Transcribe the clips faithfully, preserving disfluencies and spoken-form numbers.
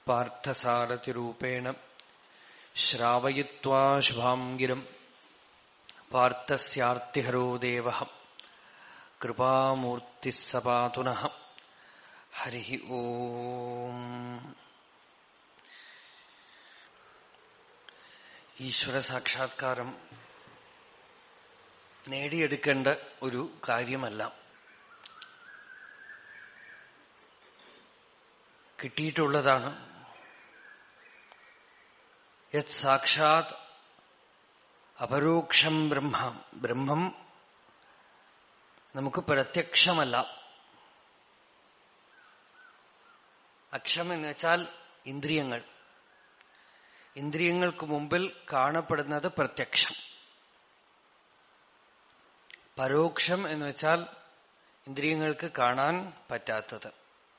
പാർത്ഥസാരഥിരൂപേണ ശ്രാവയിത്വാ ശുഭാം ഗിരം പാർത്ഥസ്യാർത്തിഹരോ ദേവഃ കൃപാമൂർത്തിഃ സ പാതു നഃ. ഹരി ഓം. ഈശ്വര സാക്ഷാത്കാരം നേടിയെടുക്കേണ്ട ഒരു കാര്യമല്ല, കിട്ടിയിട്ടുള്ളതാണ്. യത് സാക്ഷാത് അപരോക്ഷം ബ്രഹ്മ, ബ്രഹ്മം നമുക്ക് പ്രത്യക്ഷമല്ല. അക്ഷം എന്ന് വെച്ചാൽ ഇന്ദ്രിയങ്ങൾ. ഇന്ദ്രിയങ്ങൾക്ക് മുമ്പിൽ കാണപ്പെടുന്നത് പ്രത്യക്ഷം. പരോക്ഷം എന്ന് വെച്ചാൽ ഇന്ദ്രിയങ്ങൾക്ക് കാണാൻ പറ്റാത്തത്.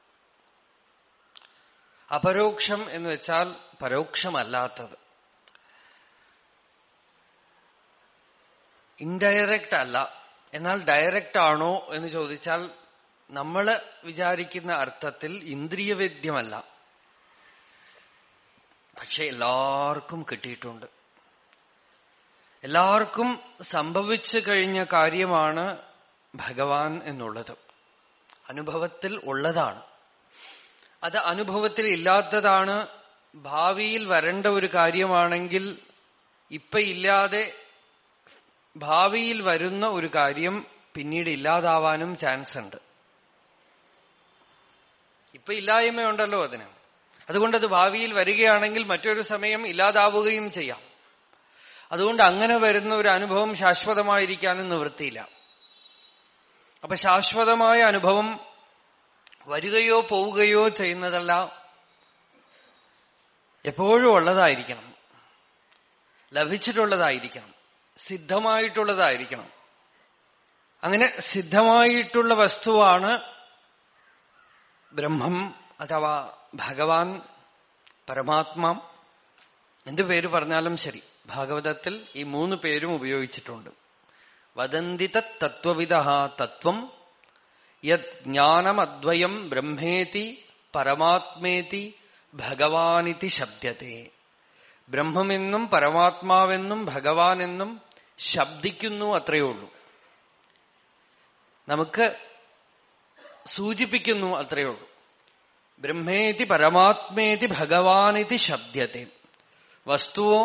അപരോക്ഷം എന്ന് വെച്ചാൽ പരോക്ഷമല്ലാത്തത്. ഇൻഡയറക്റ്റ് അല്ല. എന്നാൽ ഡയറക്റ്റ് ആണോ എന്ന് ചോദിച്ചാൽ നമ്മൾ വിചാരിക്കുന്ന അർത്ഥത്തിൽ ഇന്ദ്രിയവേദ്യമല്ല. പക്ഷെ എല്ലാവർക്കും കിട്ടിയിട്ടുണ്ട്. എല്ലാവർക്കും സംഭവിച്ചു കഴിഞ്ഞ കാര്യമാണ് ഭഗവാൻ എന്നുള്ളത്. അനുഭവത്തിൽ ഉള്ളതാണ്. അത് അനുഭവത്തിൽ ഇല്ലാത്തതാണ്. ഭാവിയിൽ വരേണ്ട ഒരു കാര്യമാണെങ്കിൽ ഇപ്പൊ ഇല്ലാതെ ഭാവിയിൽ വരുന്ന ഒരു കാര്യം പിന്നീട് ഇല്ലാതാവാനും ചാൻസ് ഉണ്ട്. ഇപ്പൊ ഇല്ലായ്മയുണ്ടല്ലോ അതിന്. അതുകൊണ്ടത് ഭാവിയിൽ വരികയാണെങ്കിൽ മറ്റൊരു സമയം ഇല്ലാതാവുകയും ചെയ്യാം. അതുകൊണ്ട് അങ്ങനെ വരുന്ന ഒരു അനുഭവം ശാശ്വതമായിരിക്കാനും നിവൃത്തിയില്ല. അപ്പൊ ശാശ്വതമായ അനുഭവം വരികയോ പോവുകയോ ചെയ്യുന്നതല്ല, എപ്പോഴും ഉള്ളതായിരിക്കണം, ലഭിച്ചിട്ടുള്ളതായിരിക്കണം, സിദ്ധമായിട്ടുള്ളതായിരിക്കണം. അങ്ങനെ സിദ്ധമായിട്ടുള്ള വസ്തുവാണ് ബ്രഹ്മം അഥവാ ഭഗവാൻ, പരമാത്മാ. എന്ത് പേര് പറഞ്ഞാലും ശരി, ഭാഗവതത്തിൽ ഈ മൂന്ന് പേരും ഉപയോഗിച്ചിട്ടുണ്ട്. വദന്തി തത്വവിദഃ തത്വം യത് ജ്ഞാനമദ്വയം ബ്രഹ്മേതി പരമാത്മേതി ഭഗവാനിതി ശബ്ദത്തെ. ബ്രഹ്മമെന്നും പരമാത്മാവെന്നും ഭഗവാനെന്നും ശബ്ദിക്കുന്നു, അത്രയേ ഉള്ളൂ. നമുക്ക് സൂചിപ്പിക്കുന്നു, അത്രയേ ഉള്ളൂ. ബ്രഹ്മേതി പരമാത്മേതി ഭഗവാനിതി ശബ്ദത്തെ. വസ്തുവോ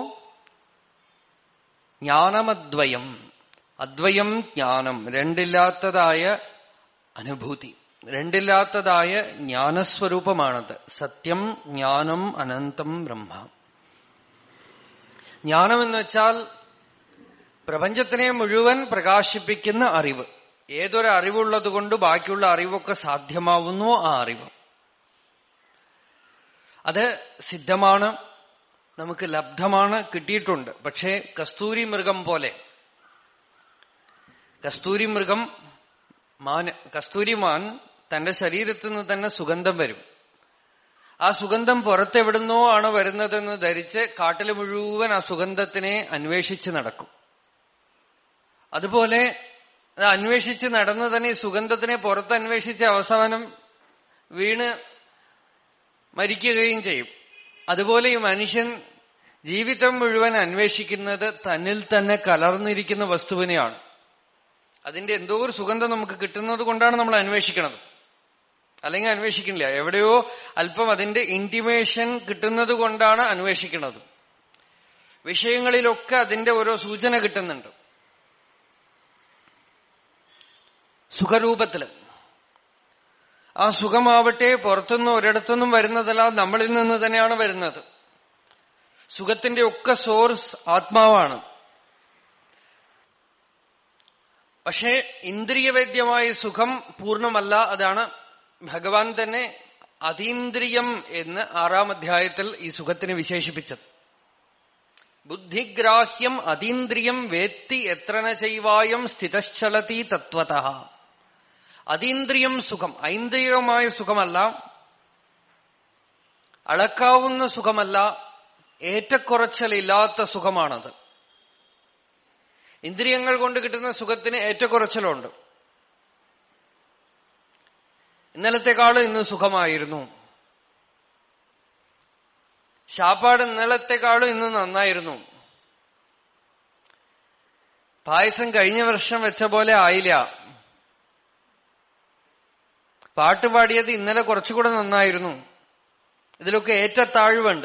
ജ്ഞാനമദ്വയം. അദ്വയം ജ്ഞാനം, രണ്ടില്ലാത്തതായ അനുഭൂതി, രണ്ടില്ലാത്തതായ ജ്ഞാനസ്വരൂപമാണത്. സത്യം ജ്ഞാനം അനന്തം ബ്രഹ്മ. ജ്ഞാനം എന്ന് വെച്ചാൽ പ്രപഞ്ചത്തിനെ മുഴുവൻ പ്രകാശിപ്പിക്കുന്ന അറിവ്. ഏതൊരു അറിവുള്ളത് കൊണ്ട് ബാക്കിയുള്ള അറിവൊക്കെ സാധ്യമാവുന്നു. ആ അറിവ് അത് സിദ്ധമാണ്, നമുക്ക് ലബ്ധമാണ്, കിട്ടിയിട്ടുണ്ട്. പക്ഷേ കസ്തൂരി മൃഗം പോലെ, കസ്തൂരി മൃഗം മാൻ, കസ്തൂരിമാൻ തന്റെ ശരീരത്തിൽ നിന്ന് തന്നെ സുഗന്ധം വരും. ആ സുഗന്ധം പുറത്തെവിടുന്നോ ആണ് വരുന്നതെന്ന് ധരിച്ച് കാട്ടിൽ മുഴുവൻ ആ സുഗന്ധത്തിനെ അന്വേഷിച്ച് നടക്കും. അതുപോലെ അത് അന്വേഷിച്ച് നടന്ന് തന്നെ ഈ സുഗന്ധത്തിനെ പുറത്ത് അന്വേഷിച്ച് അവസാനം വീണ് മരിക്കുകയും ചെയ്യും. അതുപോലെ ഈ മനുഷ്യൻ ജീവിതം മുഴുവൻ അന്വേഷിക്കുന്നത് തന്നിൽ തന്നെ കലർന്നിരിക്കുന്ന വസ്തുവിനെയാണ്. അതിന്റെ എന്തോ ഒരു സുഗന്ധം നമുക്ക് കിട്ടുന്നത് കൊണ്ടാണ് നമ്മൾ അന്വേഷിക്കുന്നത്. അല്ലെങ്കിൽ അന്വേഷിക്കുന്നില്ല. എവിടെയോ അല്പം അതിന്റെ ഇന്റിമേഷൻ കിട്ടുന്നത് കൊണ്ടാണ് അന്വേഷിക്കുന്നത്. വിഷയങ്ങളിലൊക്കെ അതിന്റെ ഓരോ സൂചന കിട്ടുന്നുണ്ട്, സുഖരൂപത്തില്. ആ സുഖമാവട്ടെ പുറത്തുനിന്നും ഒരിടത്തുനിന്നും വരുന്നതല്ല, നമ്മളിൽ നിന്ന് തന്നെയാണ് വരുന്നത്. സുഖത്തിന്റെ ഒക്കെ സോഴ്സ് ആത്മാവാണ്. പക്ഷേ ഇന്ദ്രിയവേദ്യമായ സുഖം പൂർണ്ണമല്ല. അതാണ് ഭഗവാൻ തന്നെ അതീന്ദ്രിയം എന്ന് ആറാം അധ്യായത്തിൽ ഈ സുഖത്തിന് വിശേഷിപ്പിച്ചത്. ബുദ്ധിഗ്രാഹ്യം അതീന്ദ്രിയം വേത്തി എത്രന ചൈവായം സ്ഥിതശ്ചലതി തത്വതഃ. അതീന്ദ്രിയം സുഖം, ഐന്ദ്രിയമായ സുഖമല്ല, അളക്കാവുന്ന സുഖമല്ല, ഏറ്റക്കുറച്ചിലില്ലാത്ത സുഖമാണത്. ഇന്ദ്രിയങ്ങൾ കൊണ്ട് കിട്ടുന്ന സുഖത്തിന് ഏറ്റക്കുറച്ചിലുണ്ട്. ഇന്നലത്തെക്കാളും ഇന്ന് സുഖമായിരുന്നു. ശാപ്പാട് ഇന്നലത്തെക്കാളും ഇന്ന് നന്നായിരുന്നു. പായസം കഴിഞ്ഞ വർഷം വെച്ച പോലെ ആയില്ല. പാട്ട് പാടിയത് ഇന്നലെ കുറച്ചുകൂടെ നന്നായിരുന്നു. ഇതിലൊക്കെ ഏറ്റത്താഴ്വുണ്ട്,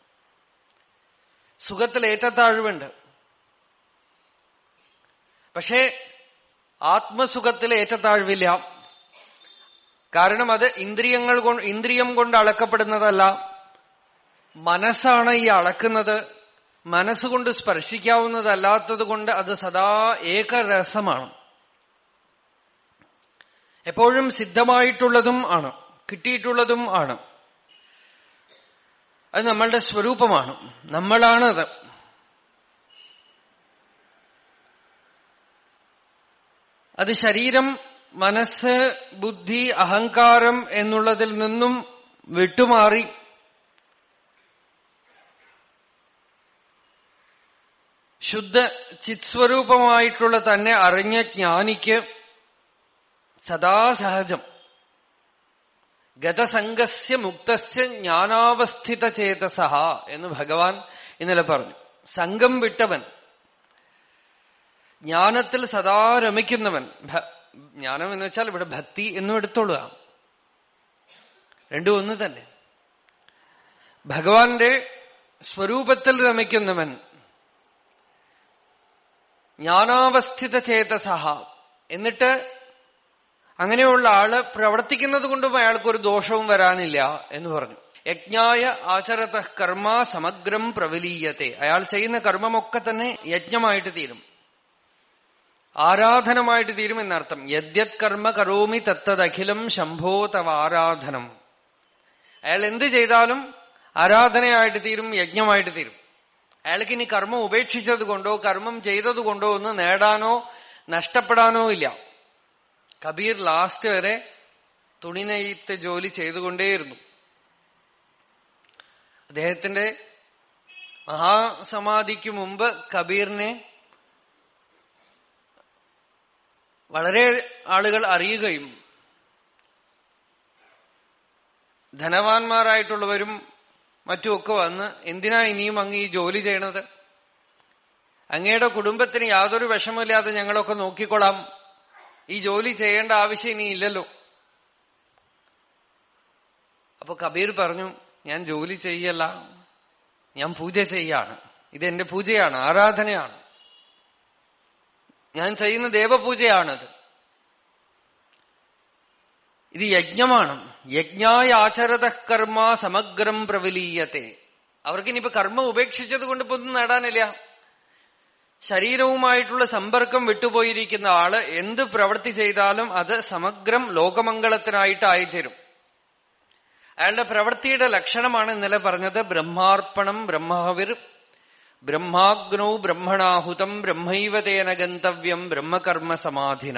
സുഖത്തിൽ ഏറ്റത്താഴ്വുണ്ട്. പക്ഷേ ആത്മസുഖത്തിൽ ഏറ്റത്താഴ്വില്ല. കാരണം അത് ഇന്ദ്രിയങ്ങൾ കൊണ്ട് ഇന്ദ്രിയം കൊണ്ട് അളക്കപ്പെടുന്നതല്ല, മനസ്സാണ് ഈ അളക്കുന്നത്. മനസ്സുകൊണ്ട് സ്പർശിക്കാവുന്നതല്ലാത്തത് കൊണ്ട് അത് സദാ ഏകരസമാണ്. എപ്പോഴും സിദ്ധമായിട്ടുള്ളതും ആണ്, കിട്ടിയിട്ടുള്ളതും ആണ്. അത് നമ്മളുടെ സ്വരൂപമാണ്, നമ്മളാണത്. അത് ശരീരം, മനസ്സ്, ബുദ്ധി, അഹങ്കാരം എന്നുള്ളതിൽ നിന്നും വിട്ടുമാറി ശുദ്ധ ചിത്സ്വരൂപമായിട്ടുള്ള തന്നെ അറിഞ്ഞ ജ്ഞാനിക്ക് സദാ സഹജം. ഗതസംഗസ്യ മുക്തസ്യ ജ്ഞാനാവസ്ഥിത ചേതസഹ എന്ന് ഭഗവാൻ ഇന്നലെ പറഞ്ഞു. സംഘം വിട്ടവൻ, ജ്ഞാനത്തിൽ സദാ രമിക്കുന്നവൻ. ജ്ഞാനം എന്ന് വെച്ചാൽ ഇവിടെ ഭക്തി എന്നും എടുത്തോളുക, രണ്ടും ഒന്ന് തന്നെ. ഭഗവാന്റെ സ്വരൂപത്തിൽ രമിക്കുന്നവൻ, ജ്ഞാനാവസ്ഥിത ചേതസഹ. എന്നിട്ട് അങ്ങനെയുള്ള ആള് പ്രവർത്തിക്കുന്നത് കൊണ്ടും അയാൾക്കൊരു ദോഷവും വരാനില്ല എന്ന് പറഞ്ഞു. യജ്ഞായ ആചരത കർമ്മ സമഗ്രം പ്രവലീയത്തെ. അയാൾ ചെയ്യുന്ന കർമ്മമൊക്കെ തന്നെ യജ്ഞമായിട്ട് തീരും, ആരാധനമായിട്ട് തീരും എന്നർത്ഥം. യദ്യത് കർമ്മ കരോമി തത്തദഖിലം ശംഭോ തവ ആരാധനം. അയാൾ എന്ത് ചെയ്താലും ആരാധനയായിട്ട് തീരും, യജ്ഞമായിട്ട് തീരും. അയാൾക്ക് ഇനി കർമ്മം ഉപേക്ഷിച്ചത് കൊണ്ടോ കർമ്മം ചെയ്തത് കൊണ്ടോ ഒന്ന് നേടാനോ നഷ്ടപ്പെടാനോ ഇല്ല. കബീർ ലാസ്റ്റ് വരെ തുണിനെയ്ത്ത് ജോലി ചെയ്തുകൊണ്ടേയിരുന്നു. അദ്ദേഹത്തിന്റെ മഹാസമാധിക്ക് മുമ്പ് കബീറിനെ വളരെ ആളുകൾ അറിയുകയും ധനവാന്മാരായിട്ടുള്ളവരും മറ്റുമൊക്കെ വന്ന്, എന്തിനാ ഇനിയും അങ്ങ് ഈ ജോലി ചെയ്യണത്? അങ്ങയുടെ കുടുംബത്തിന് യാതൊരു വിഷമമില്ലാതെ ഞങ്ങളൊക്കെ നോക്കിക്കൊള്ളാം, ഈ ജോലി ചെയ്യേണ്ട ആവശ്യം ഇനി ഇല്ലല്ലോ. അപ്പൊ കബീർ പറഞ്ഞു, ഞാൻ ജോലി ചെയ്യല്ല, ഞാൻ പൂജ ചെയ്യാണ്. ഇതെന്റെ പൂജയാണ്, ആരാധനയാണ്. ഞാൻ ചെയ്യുന്ന ദേവപൂജയാണത്. ഇത് യജ്ഞമാണ്. യജ്ഞായ ആചരത കർമ്മ സമഗ്രം പ്രവലീയത്തെ. അവർക്കിനിപ്പോ കർമ്മം ഉപേക്ഷിച്ചത് കൊണ്ട് ഇപ്പൊ ഒന്നും നേടാനില്ല. ശരീരവുമായിട്ടുള്ള സമ്പർക്കം വിട്ടുപോയിരിക്കുന്ന ആള് എന്ത് പ്രവൃത്തി ചെയ്താലും അത് സമഗ്രം ലോകമംഗളത്തിനായിട്ടായിത്തീരും. അയാളുടെ പ്രവൃത്തിയുടെ ലക്ഷണമാണ് ഇന്നലെ പറഞ്ഞത്. ബ്രഹ്മാർപ്പണം ബ്രഹ്മഹവിർ ബ്രഹ്മാഗ്നൗ ബ്രഹ്മണാഹുതം ബ്രഹ്മൈവതേന ഗന്തവ്യം ബ്രഹ്മകർമ്മ സമാധിന.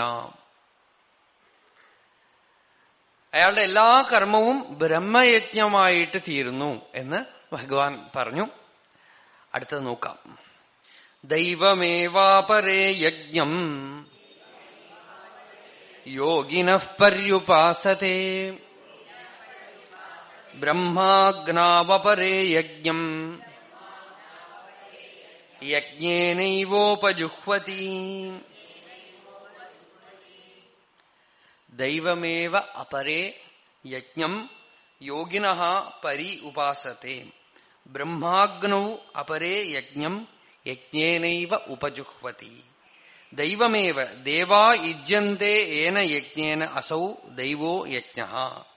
അയാളുടെ എല്ലാ കർമ്മവും ബ്രഹ്മയജ്ഞമായിട്ട് തീരുന്നു എന്ന് ഭഗവാൻ പറഞ്ഞു. അടുത്തത് നോക്കാം. ദൈവമേവാപരേ യജ്ഞം യോഗിനഃ പര്യുപാസതേ ബ്രഹ്മാഗ്നാവപരേ യജ്ഞം യജ്ഞേനൈവോപജുഹ്വതി. ദൈവമേവ അപരേ യജ്ഞം യോഗിനഃ പരി ഉപാസത്തെ ബ്രഹ്മാഗ്നൗ അപരേ യജ്ഞം യജ്ഞേനൈവ ഉപജുഹ്വതി. ദൈവമേവ ദേവാ യുജ്യന്തേ ഏന യജ്ഞേന അസൗ ദൈവോ യജ്ഞഃ.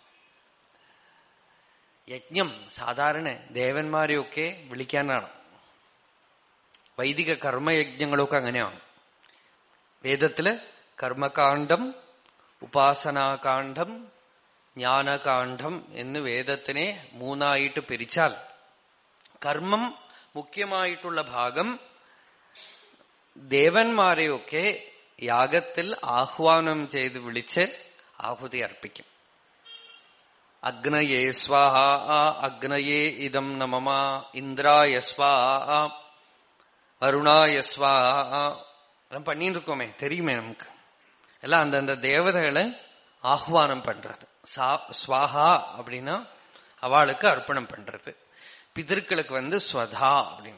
യജ്ഞം സാധാരണ ദേവന്മാരെയൊക്കെ വിളിക്കാനാണ്. വൈദിക കർമ്മയജ്ഞങ്ങളൊക്കെ അങ്ങനെയാണ്. വേദത്തില് കർമ്മകാന്ഡം, ഉപാസനാകാന്ഡം, ജ്ഞാനകാന്ഡം എന്ന് വേദത്തിനെ മൂന്നായിട്ട് പിരിച്ചാൽ കർമ്മം മുഖ്യമായിട്ടുള്ള ഭാഗം ദേവന്മാരെയൊക്കെ യാഗത്തിൽ ആഹ്വാനം ചെയ്ത് വിളിച്ച് ആഹുതി അർപ്പിക്കും. അഗ്നയേ സ്വാഹ, അഗ്നയേ ഇദം നമമ, ഇന്ദ്രായ സ്വാഹ, அருணாய ஸ்வாஹா. எல்லாம் பண்ணிட்டு இருக்கோமே, தெரியுமே நமக்கு. எல்லாம் அந்தந்த தேவதைகளை ஆஹ்வானம் பண்றது. ஸ்வாஹா அப்படின்னா அவளுக்கு அர்ப்பணம் பண்றது. പിതൃക്களுக்கு வந்து ஸ்வதா அப்படின்னு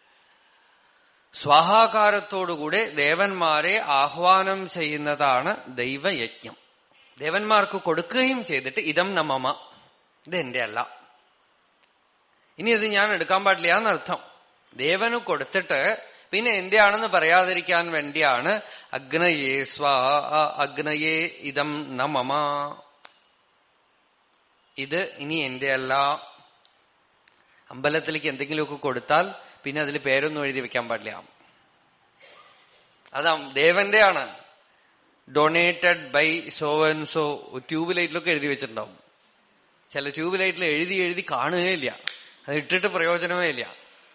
സ്വാഹാകാരത്തോടുകൂടെ ദേവന്മാരെ ആഹ്വാനം ചെയ്യുന്നതാണ് ദൈവയജ്ഞം. ദേവന്മാർക്ക് കൊടുക്കുകയും ചെയ്തിട്ട് ഇതം നമ്മമ, ഇതെന്റെ അല്ല, ഇനി ഇത് ഞാൻ എടുക്കാൻ പാടില്ല എന്നർത്ഥം. ദേവന് കൊടുത്തിട്ട് പിന്നെ എന്റെ ആണെന്ന് പറയാതിരിക്കാൻ വേണ്ടിയാണ് അഗ്നയേ സ്വാ അഗ്നയേ ഇതം നമമ, ഇത് ഇനി എന്റെ അല്ല. അമ്പലത്തിലേക്ക് എന്തെങ്കിലുമൊക്കെ കൊടുത്താൽ പിന്നെ അതിൽ പേരൊന്നും എഴുതി വെക്കാൻ പാടില്ല. അതാ ദേവന്റെ ആണ്, donated by so and so. Tube ലൈറ്റിലൊക്കെ എഴുതി വെച്ചിട്ടുണ്ടാവും. ചില ട്യൂബ് ലൈറ്റിൽ എഴുതി എഴുതി കാണുകയില്ല, അത് ഇട്ടിട്ട് പ്രയോജനമേ ഇല്ല.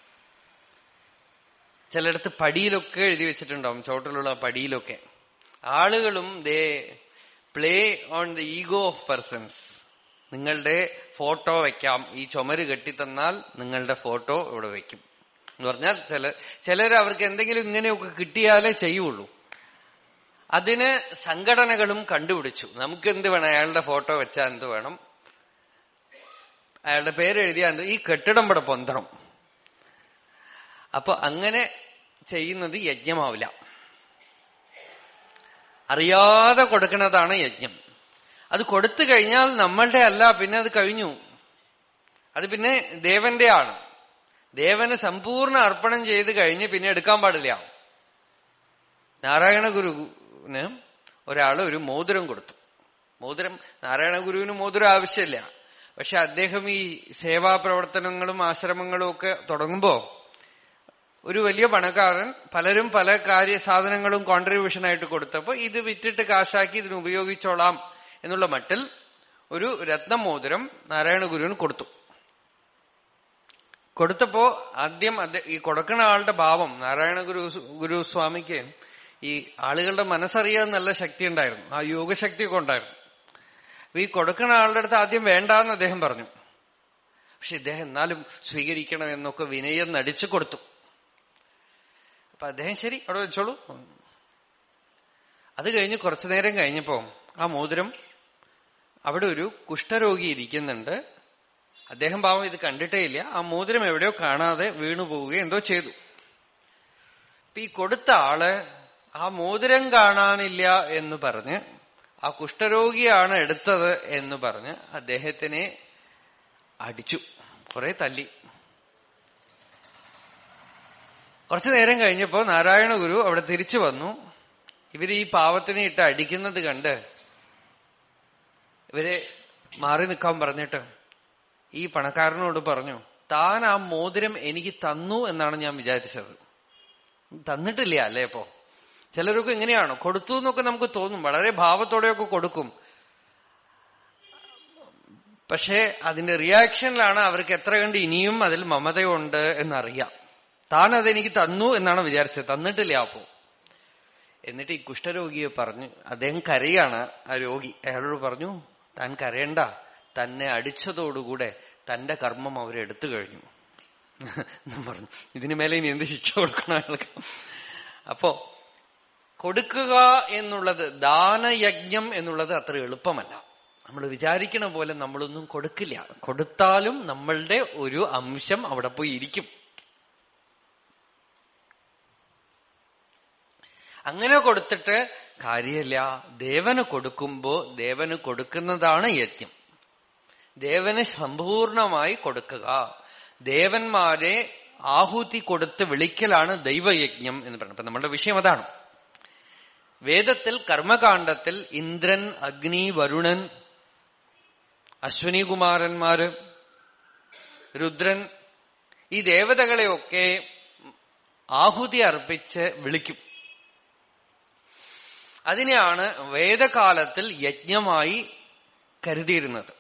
ചിലയിടത്ത് പടിയിലൊക്കെ എഴുതി വെച്ചിട്ടുണ്ടാവും, ചോട്ടിലുള്ള പടിയിലൊക്കെ. ആളുകളും they play on the ego of persons. നിങ്ങളുടെ ഫോട്ടോ വെക്കാം, ഈ ചുമര് കെട്ടിത്തന്നാൽ നിങ്ങളുടെ ഫോട്ടോ ഇവിടെ വെക്കും എന്ന് പറഞ്ഞാൽ ചില ചിലർ അവർക്ക് എന്തെങ്കിലും ഇങ്ങനെയൊക്കെ കിട്ടിയാലേ ചെയ്യുള്ളൂ. അതിന് സംഘടനകളും കണ്ടുപിടിച്ചു, നമുക്ക് എന്ത് വേണം, അയാളുടെ ഫോട്ടോ വെച്ചാൽ എന്ത് വേണം, അയാളുടെ പേര് എഴുതിയാൽ എന്ത്, ഈ കെട്ടിടം ഇവിടെ പൊന്തണം. അപ്പൊ അങ്ങനെ ചെയ്യുന്നത് യജ്ഞമാവില്ല. അറിയാതെ കൊടുക്കുന്നതാണ് യജ്ഞം. അത് കൊടുത്തു കഴിഞ്ഞാൽ നമ്മളുടെ അല്ല, പിന്നെ അത് കഴിഞ്ഞു, അത് പിന്നെ ദേവന്റെ ആണ്. ദേവന് സമ്പൂർണ്ണ അർപ്പണം ചെയ്ത് കഴിഞ്ഞ് പിന്നെ എടുക്കാൻ പാടില്ല. നാരായണ ഗുരുവിന് ഒരാള് ഒരു മോതിരം കൊടുത്തു. മോതിരം, നാരായണ ഗുരുവിന് മോതിരം ആവശ്യമില്ല, പക്ഷെ അദ്ദേഹം ഈ സേവാ പ്രവർത്തനങ്ങളും ആശ്രമങ്ങളും ഒക്കെ തുടങ്ങുമ്പോ ഒരു വലിയ പണക്കാരൻ പലരും പല കാര്യ സാധനങ്ങളും കോൺട്രിബ്യൂഷനായിട്ട് കൊടുത്തപ്പോ ഇത് വിറ്റിട്ട് കാശാക്കി ഇതിന് ഉപയോഗിച്ചോളാം എന്നുള്ള മട്ടിൽ ഒരു രത്നമോതിരം നാരായണ ഗുരുവിന് കൊടുത്തു. കൊടുത്തപ്പോ ആദ്യം ഈ കൊടുക്കുന്ന ആളുടെ ഭാവം, നാരായണ ഗുരു ഗുരുസ്വാമിക്ക് ഈ ആളുകളുടെ മനസ്സറിയാൻ നല്ല ശക്തി ഉണ്ടായിരുന്നു, ആ യോഗശക്തിയൊക്കെ ഉണ്ടായിരുന്നു. ഈ കൊടുക്കുന്ന ആളുടെ അടുത്ത് ആദ്യം വേണ്ടാന്ന് അദ്ദേഹം പറഞ്ഞു. പക്ഷെ ഇദ്ദേഹം എന്നാലും സ്വീകരിക്കണം എന്നൊക്കെ വിനയം നടിച്ചു കൊടുത്തു. അപ്പൊ അദ്ദേഹം ശരി അവിടെ വെച്ചോളൂ. അത് കഴിഞ്ഞ് കുറച്ചു നേരം കഴിഞ്ഞപ്പോ ആ മോതിരം, അവിടെ ഒരു കുഷ്ഠരോഗി ഇരിക്കുന്നുണ്ട്. അദ്ദേഹം പാവം ഇത് കണ്ടിട്ടേ ഇല്ല. ആ മോതിരം എവിടെയോ കാണാതെ വീണു പോവുകയോ എന്തോ ചെയ്തു. ഈ കൊടുത്ത ആള് ആ മോതിരം കാണാനില്ല എന്ന് പറഞ്ഞ്, ആ കുഷ്ഠരോഗിയാണ് എടുത്തത് എന്ന് പറഞ്ഞ് അദ്ദേഹത്തിനെ അടിച്ചു, കുറെ തല്ലി. കുറച്ചു നേരം കഴിഞ്ഞപ്പോ നാരായണ ഗുരു അവിടെ തിരിച്ചു വന്നു. ഇവര് ഈ പാവത്തിനെ ഇട്ട് അടിക്കുന്നത് കണ്ട് ഇവരെ മാറി നിൽക്കാൻ പറഞ്ഞിട്ട് ഈ പണക്കാരനോട് പറഞ്ഞു, താൻ ആ മോതിരം എനിക്ക് തന്നു എന്നാണ് ഞാൻ വിചാരിച്ചത്, തന്നിട്ടില്ല അല്ലേ? ഇപ്പോ ചിലരൊക്കെ ഇങ്ങനെയാണോ, കൊടുത്തു എന്നൊക്കെ നമുക്ക് തോന്നും, വളരെ ഭാവത്തോടെയൊക്കെ കൊടുക്കും. പക്ഷെ അതിന്റെ റിയാക്ഷനിലാണ് അവർക്ക് എത്ര കണ്ട് ഇനിയും അതിൽ മമതയുണ്ട് എന്നറിയാം. താൻ അതെനിക്ക് തന്നു എന്നാണ് വിചാരിച്ചത്, തന്നിട്ടില്ല. അപ്പോ എന്നിട്ട് ഈ കുഷ്ഠരോഗിയെ പറഞ്ഞു, അദ്ദേഹം കരയാണ്, ആ രോഗി അയാളോട് പറഞ്ഞു, താൻ കരയണ്ട, തന്നെ അടിച്ചതോടുകൂടെ തന്റെ കർമ്മം അവരെടുത്തു കഴിഞ്ഞു പറഞ്ഞു. ഇതിനു മേലെ ഇനി എന്ത് ശിക്ഷ കൊടുക്കണം അയാൾക്ക്? അപ്പോ കൊടുക്കുക എന്നുള്ളത്, ദാനയജ്ഞം എന്നുള്ളത് അത്ര എളുപ്പമല്ല. നമ്മൾ വിചാരിക്കണ പോലെ നമ്മളൊന്നും കൊടുക്കില്ല. കൊടുത്താലും നമ്മളുടെ ഒരു അംശം അവിടെ പോയി ഇരിക്കും. അങ്ങനെ കൊടുത്തിട്ട് കാര്യമില്ല. ദേവന് കൊടുക്കുമ്പോ ദേവന് കൊടുക്കുന്നതാണ് യജ്ഞം. ദേവന് സമ്പൂർണമായി കൊടുക്കുക, ദേവന്മാരെ ആഹുതി കൊടുത്ത് വിളിക്കലാണ് ദൈവയജ്ഞം എന്ന് പറയുന്നത്. അപ്പൊ നമ്മളുടെ വിഷയം അതാണ്. വേദത്തിൽ കർമ്മകാണ്ഡത്തിൽ ഇന്ദ്രൻ, അഗ്നി, വരുണൻ, അശ്വനി കുമാരന്മാര്, രുദ്രൻ, ഈ ദേവതകളെയൊക്കെ ആഹുതി അർപ്പിച്ച് വിളിക്കും. അതിനെയാണ് വേദകാലത്തിൽ യജ്ഞമായി കരുതിയിരുന്നത്.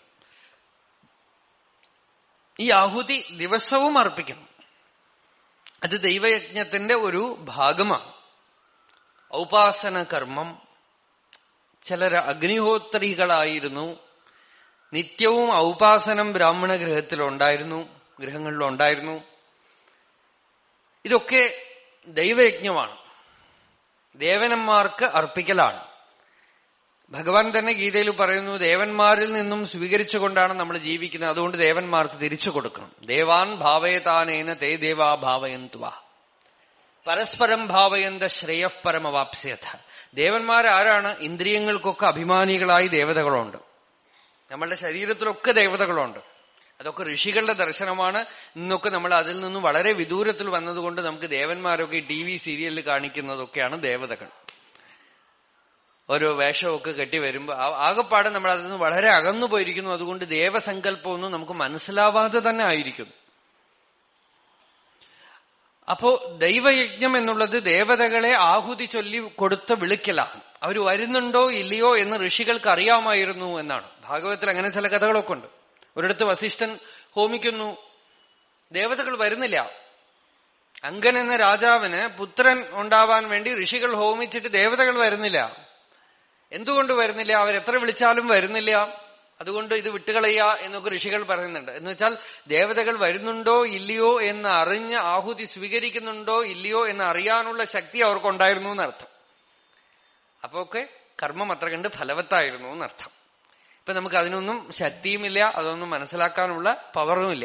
ഈ ആഹുതി ദിവസവും അർപ്പിക്കണം. അത് ദൈവയജ്ഞത്തിന്റെ ഒരു ഭാഗമാണ്. ഔപാസന കർമ്മം. ചിലർ അഗ്നിഹോത്രികളായിരുന്നു. നിത്യവും ഔപാസനം ബ്രാഹ്മണ ഗൃഹത്തിലുണ്ടായിരുന്നു, ഗൃഹങ്ങളിലുണ്ടായിരുന്നു. ഇതൊക്കെ ദൈവയജ്ഞമാണ്, ദേവന്മാർക്ക് അർപ്പിക്കലാണ്. ഭഗവാൻ തന്നെ ഗീതയിൽ പറയുന്നു, ദേവന്മാരിൽ നിന്നും സ്വീകരിച്ചുകൊണ്ടാണ് നമ്മൾ ജീവിക്കുന്നത്, അതുകൊണ്ട് ദേവന്മാർക്ക് തിരിച്ചു കൊടുക്കണം. ദേവാൻ ഭാവയതാനേന തേ ദേവാ ഭാവയന്തുവ പരസ്പരം ഭാവയന്ത ശ്രേയഃ പരമവാപ്സ്യഥ. ദേവന്മാരാരാണ്? ഇന്ദ്രിയങ്ങൾക്കൊക്കെ അഭിമാനികളായി ദേവതകളുണ്ട്. നമ്മളുടെ ശരീരത്തിലൊക്കെ ദേവതകളുണ്ട്. അതൊക്കെ ഋഷികളുടെ ദർശനമാണ്. ഇന്നൊക്കെ നമ്മൾ അതിൽ നിന്നും വളരെ വിദൂരത്തിൽ വന്നതുകൊണ്ട് നമുക്ക് ദേവന്മാരൊക്കെ ടി വി സീരിയലിൽ കാണിക്കുന്നതൊക്കെയാണ് ദേവതകൾ. ഓരോ വേഷമൊക്കെ കെട്ടി വരുമ്പോ ആകെപ്പാടെ നമ്മൾ അതിൽ നിന്ന് വളരെ അകന്നു പോയിരിക്കുന്നു. അതുകൊണ്ട് ദേവസങ്കല്പമൊന്നും നമുക്ക് മനസ്സിലാവാതെ തന്നെ ആയിരിക്കുന്നു. അപ്പോ ദൈവയജ്ഞം എന്നുള്ളത് ദേവതകളെ ആഹുതി ചൊല്ലി കൊടുത്ത വിളിക്കലാണ്. അവർ വരുന്നുണ്ടോ ഇല്ലയോ എന്ന് ഋഷികൾക്ക് അറിയാമായിരുന്നു എന്നാണ്. ഭാഗവതത്തിൽ അങ്ങനെ ചില കഥകളൊക്കെ ഉണ്ട്. ഒരിടത്ത് വസിഷ്ഠൻ ഹോമിക്കുന്നു, ദേവതകൾ വരുന്നില്ല. അങ്കൻ എന്ന രാജാവിന് പുത്രൻ ഉണ്ടാവാൻ വേണ്ടി ഋഷികൾ ഹോമിച്ചിട്ട് ദേവതകൾ വരുന്നില്ല. എന്തുകൊണ്ട് വരുന്നില്ല? അവരെത്ര വിളിച്ചാലും വരുന്നില്ല. അതുകൊണ്ട് ഇത് വിട്ടുകളയുക എന്നൊക്കെ ഋഷികൾ പറയുന്നുണ്ട്. എന്ന് വെച്ചാൽ ദേവതകൾ വരുന്നുണ്ടോ ഇല്ലയോ എന്ന് അറിഞ്ഞ് ആഹുതി സ്വീകരിക്കുന്നുണ്ടോ ഇല്ലയോ എന്ന് അറിയാനുള്ള ശക്തി അവർക്കുണ്ടായിരുന്നു എന്നർത്ഥം. അപ്പൊ ഒക്കെ കർമ്മം അത്ര കണ്ട് ഫലവത്തായിരുന്നു എന്നർത്ഥം. ഇപ്പൊ നമുക്ക് അതിനൊന്നും ശക്തിയുമില്ല, അതൊന്നും മനസ്സിലാക്കാനുള്ള പവറുമില്ല.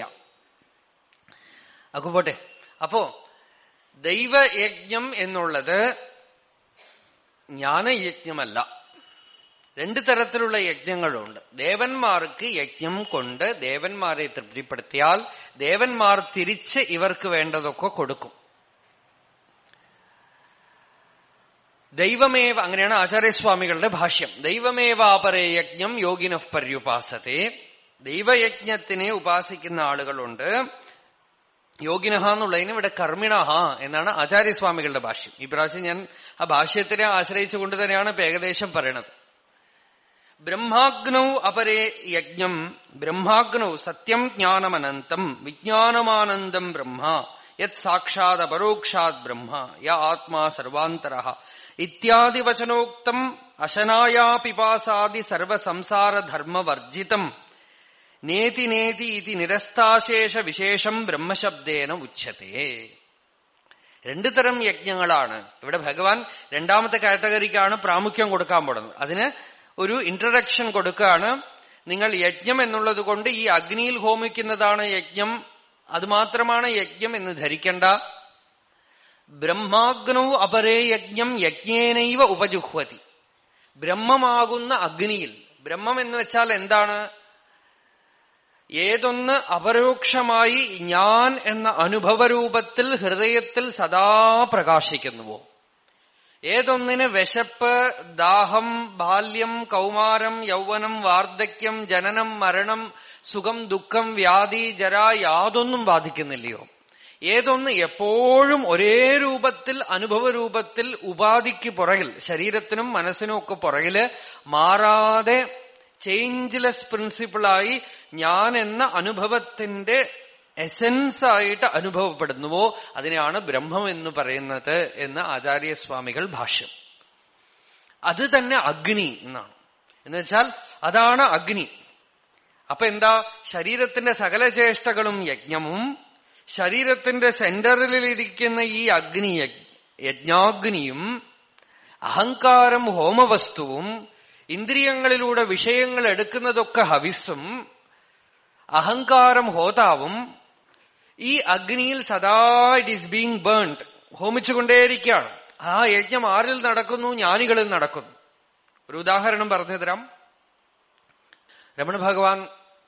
അപ്പൊ പോട്ടെ. അപ്പോ ദൈവയജ്ഞം എന്നുള്ളത് ജ്ഞാനയജ്ഞമല്ല. രണ്ടു തരത്തിലുള്ള യജ്ഞങ്ങളുണ്ട്. ദേവന്മാർക്ക് യജ്ഞം കൊണ്ട് ദേവന്മാരെ തൃപ്തിപ്പെടുത്തിയാൽ ദേവന്മാർ തിരിച്ച് ഇവർക്ക് വേണ്ടതൊക്കെ കൊടുക്കും. ദൈവമേവ, അങ്ങനെയാണ് ആചാര്യസ്വാമികളുടെ ഭാഷ്യം. ദൈവമേവാപരേ യജ്ഞം യോഗിനഃ പര്യുപാസത്തെ. ദൈവയജ്ഞത്തിനെ ഉപാസിക്കുന്ന ആളുകളുണ്ട്. യോഗിനഹ എന്നുള്ളതിന് ഇവിടെ കർമ്മിണഹ എന്നാണ് ആചാര്യസ്വാമികളുടെ ഭാഷ്യം. ഈ പ്രാവശ്യം ഞാൻ ആ ഭാഷ്യത്തിനെ ആശ്രയിച്ചുകൊണ്ട് തന്നെയാണ് ഇപ്പൊ ഏകദേശം പറയണത്. ബ്രഹ്മാഗ്നൗ അപരേ യജ്ഞം. ബ്രഹ്മാഗ്നൗ സത്യം ജ്ഞാനമനന്തം വിജ്ഞാനമാനന്ദം ബ്രഹ്മ യത് സാക്ഷാത് അപരോക്ഷാത് ബ്രഹ്മ യ ആത്മാ സർവാന്തരഃ ഇത്യാദി വചനോക്തം അശനായാ പിപാസാദി സർവസംസാരധർമ്മവർജിതം നേതി നേതി ഇതി നിരസ്താശേഷ വിശേഷം ബ്രഹ്മശബ്ദേന ഉച്യത്തെ. രണ്ടു തരം യജ്ഞങ്ങളാണ്. ഇവിടെ ഭഗവാൻ രണ്ടാമത്തെ കാറ്റഗറിക്കാണ് പ്രാമുഖ്യം കൊടുക്കാൻ പോകുന്നത്. അതിന് ഒരു ഇൻട്രഡക്ഷൻ കൊടുക്കുകയാണ്. നിങ്ങൾ യജ്ഞം എന്നുള്ളത് കൊണ്ട് ഈ അഗ്നിയിൽ ഹോമിക്കുന്നതാണ് യജ്ഞം, അതുമാത്രമാണ് യജ്ഞം എന്ന് ധരിക്കണ്ട. ബ്രഹ്മാഗ്നൗ അപരേ യജ്ഞം യജ്ഞേനൈവ ഉപജുഹ്വതി. ബ്രഹ്മമാകുന്ന അഗ്നിയിൽ, ബ്രഹ്മം എന്ന് വെച്ചാൽ എന്താണ്? ഏതൊന്ന് അപരോക്ഷമായി ഞാൻ എന്ന അനുഭവരൂപത്തിൽ ഹൃദയത്തിൽ സദാ പ്രകാശിക്കുന്നുവോ, ഏതൊന്നിന് വിശപ്പ്, ദാഹം, ബാല്യം, കൗമാരം, യൗവനം, വാർദ്ധക്യം, ജനനം, മരണം, സുഖം, ദുഃഖം, വ്യാധി, ജര യാതൊന്നും ബാധിക്കുന്നില്ലയോ, ഏതൊന്ന് എപ്പോഴും ഒരേ രൂപത്തിൽ അനുഭവരൂപത്തിൽ ഉപാധിക്ക് പുറകിൽ, ശരീരത്തിനും മനസ്സിനും ഒക്കെ പുറകില് മാറാതെ ചേഞ്ച്ലെസ് പ്രിൻസിപ്പിളായി ഞാൻ എന്ന അനുഭവത്തിന്റെ എസൻസ് ആയിട്ട് അനുഭവപ്പെടുന്നുവോ അതിനെയാണ് ബ്രഹ്മം എന്ന് പറയുന്നത് എന്ന് ആചാര്യസ്വാമികൾ ഭാഷ്യം. അത് തന്നെ അഗ്നി എന്നാണ്. എന്ന് വെച്ചാൽ അതാണ് അഗ്നി. അപ്പൊ എന്താ? ശരീരത്തിന്റെ സകല ചേഷ്ടകളും യജ്ഞവും, ശരീരത്തിന്റെ സെന്ററിലിരിക്കുന്ന ഈ അഗ്നി യജ്ഞാഗ്നിയും, അഹങ്കാരം ഹോമവസ്തുവും, ഇന്ദ്രിയങ്ങളിലൂടെ വിഷയങ്ങൾ എടുക്കുന്നതൊക്കെ ഹവിസ്സും, അഹങ്കാരം ഹോതാവും ഈ അഗ്നിയിൽ സദാ ഇറ്റ് ഈസ് ബീങ് ബേൺഡ്, ഹോമിച്ചുകൊണ്ടേയിരിക്കുകയാണ്. ആ യജ്ഞം ആരിൽ നടക്കുന്നു? ജ്ഞാനികളിൽ നടക്കുന്നു. ഒരു ഉദാഹരണം പറഞ്ഞു തരാം. രമണ ഭഗവാൻ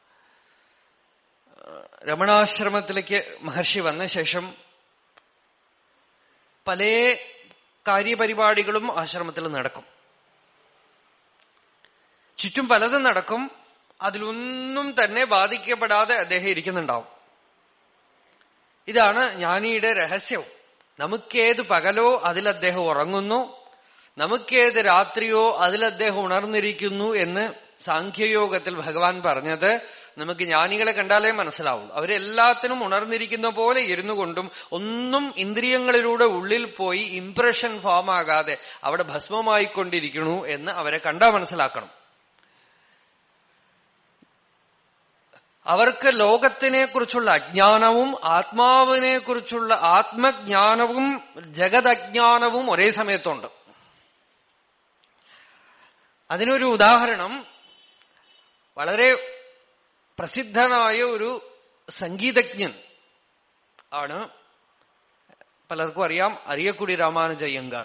രമണാശ്രമത്തിലേക്ക് മഹർഷി വന്ന ശേഷം പല കാര്യപരിപാടികളും ആശ്രമത്തിൽ നടക്കും. ചുറ്റും പലതും നടക്കും. അതിലൊന്നും തന്നെ ബാധിക്കപ്പെടാതെ അദ്ദേഹം ഇരിക്കുന്നുണ്ടാവും. ഇതാണ് ജ്ഞാനിയുടെ രഹസ്യവും. നമുക്കേത് പകലോ അതിൽ അദ്ദേഹം ഉറങ്ങുന്നു, നമുക്കേത് രാത്രിയോ അതിൽ അദ്ദേഹം ഉണർന്നിരിക്കുന്നു എന്ന് സാഖ്യയോഗത്തിൽ ഭഗവാൻ പറഞ്ഞത് നമുക്ക് ജ്ഞാനികളെ കണ്ടാലേ മനസ്സിലാവുള്ളൂ. അവരെല്ലാത്തിനും ഉണർന്നിരിക്കുന്ന പോലെ ഇരുന്നു കൊണ്ടും ഒന്നും ഇന്ദ്രിയങ്ങളിലൂടെ ഉള്ളിൽ പോയി ഇംപ്രഷൻ ഫോം ആകാതെ അവിടെ ഭസ്മമായിക്കൊണ്ടിരിക്കണു എന്ന് അവരെ കണ്ടാൽ മനസ്സിലാക്കണം. അവർക്ക് ലോകത്തിനെ കുറിച്ചുള്ള അജ്ഞാനവും ആത്മാവിനെ കുറിച്ചുള്ള ആത്മജ്ഞാനവും ജഗദജ്ഞാനവും ഒരേ സമയത്തുണ്ട്. അതിനൊരു ഉദാഹരണം വളരെ പ്രസിദ്ധനായ ഒരു സംഗീതജ്ഞൻ ആണ്. പലർക്കും അറിയാം, അരിയക്കുടി രാമാനുജ അയ്യങ്കാർ.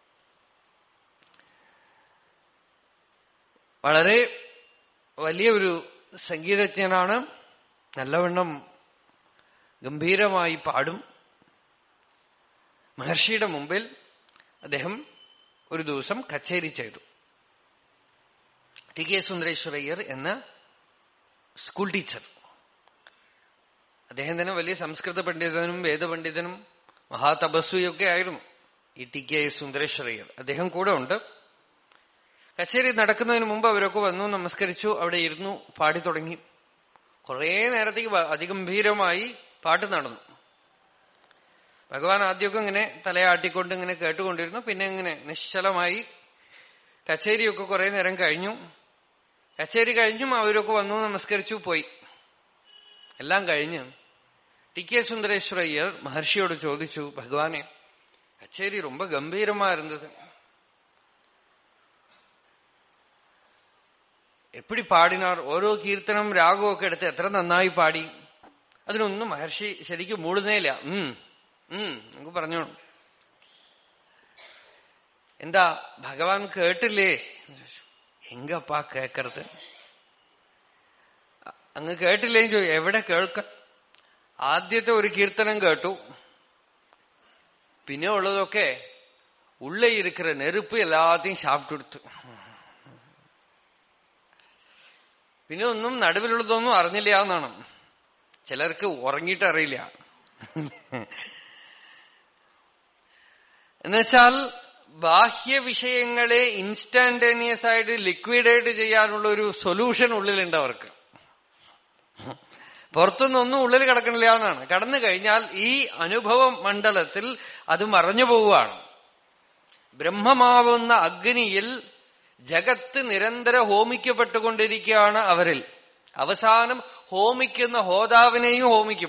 വളരെ വലിയ ഒരു സംഗീതജ്ഞനാണ്. നല്ലവണ്ണം ഗംഭീരമായി പാടും. മഹർഷിയുടെ മുമ്പിൽ അദ്ദേഹം ഒരു ദിവസം കച്ചേരി ചെയ്തു. ടി കെ സുന്ദരേശ്വരയ്യർ എന്ന സ്കൂൾ ടീച്ചർ. അദ്ദേഹം തന്നെ വലിയ സംസ്കൃത പണ്ഡിതനും വേദപണ്ഡിതനും മഹാതപസ്വിയൊക്കെ ആയിരുന്നു ഈ ടി കെ സുന്ദരേശ്വരയ്യർ. അദ്ദേഹം കൂടെ ഉണ്ട്. കച്ചേരി നടക്കുന്നതിന് മുമ്പ് അവരൊക്കെ വന്നു, നമസ്കരിച്ചു, അവിടെ ഇരുന്നു, പാടി തുടങ്ങി. കുറേ നേരത്തേക്ക് അതിഗംഭീരമായി പാട്ട് നടന്നു. ഭഗവാൻ ആദ്യമൊക്കെ ഇങ്ങനെ തലയാട്ടിക്കൊണ്ട് ഇങ്ങനെ കേട്ടുകൊണ്ടിരുന്നു. പിന്നെ ഇങ്ങനെ നിശ്ചലമായി കച്ചേരിയൊക്കെ കുറെ നേരം കഴിഞ്ഞു. കച്ചേരി കഴിഞ്ഞും അവരൊക്കെ വന്നു, നമസ്കരിച്ചു, പോയി. എല്ലാം കഴിഞ്ഞ് ടി കെ സുന്ദരേശ്വരയ്യർ മഹർഷിയോട് ചോദിച്ചു, ഭഗവാനെ, കച്ചേരി ரொம்ப ഗംഭീരമാ ഇരുന്നത്, എപ്പിടി പാടിനാർ? ഓരോ കീർത്തനം രാഗമൊക്കെ എടുത്ത് എത്ര നന്നായി പാടി. അതിനൊന്നും മഹർഷി ശരിക്കും മൂടുന്നേയില്ല. ഉം ഉം നമുക്ക് പറഞ്ഞോളൂ. എന്താ ഭഗവാൻ കേട്ടില്ലേ? എങ്കപ്പാ കേക്കരുത്. അങ്ങ് കേട്ടില്ലേന്ന് ചോദിച്ചു. എവിടെ കേൾക്ക? ആദ്യത്തെ ഒരു കീർത്തനം കേട്ടു, പിന്നെ ഉള്ളതൊക്കെ ഉള്ളേ ഇരിக்கிற നെരുപ്പ് എല്ലാத்தையும் சாப்பிட்டு പിന്നെ ഒന്നും നടുവിലുള്ളതൊന്നും അറിഞ്ഞില്ല എന്നാണ്. ചിലർക്ക് ഉറങ്ങിയിട്ട് അറിയില്ല. എന്നുവെച്ചാൽ ബാഹ്യ വിഷയങ്ങളെ ഇൻസ്റ്റാന്റേനിയസ് ആയിട്ട് ലിക്വിഡേറ്റ് ചെയ്യാനുള്ള ഒരു സൊല്യൂഷൻ ഉള്ളിലുണ്ട് അവർക്ക്. പുറത്തുനിന്നൊന്നും ഉള്ളിൽ കിടക്കണില്ല എന്നാണ്. കടന്നു കഴിഞ്ഞാൽ ഈ അനുഭവ മണ്ഡലത്തിൽ അത് മറഞ്ഞു പോവുകയാണ്. ബ്രഹ്മമാവുന്ന അഗ്നിയിൽ ജഗത്ത് നിരന്തരം ഹോമിക്കപ്പെട്ടുകൊണ്ടിരിക്കുകയാണ് അവരിൽ. അവസാനം ഹോമിക്കുന്ന ഹോതാവിനെയും ഹോമിക്കും.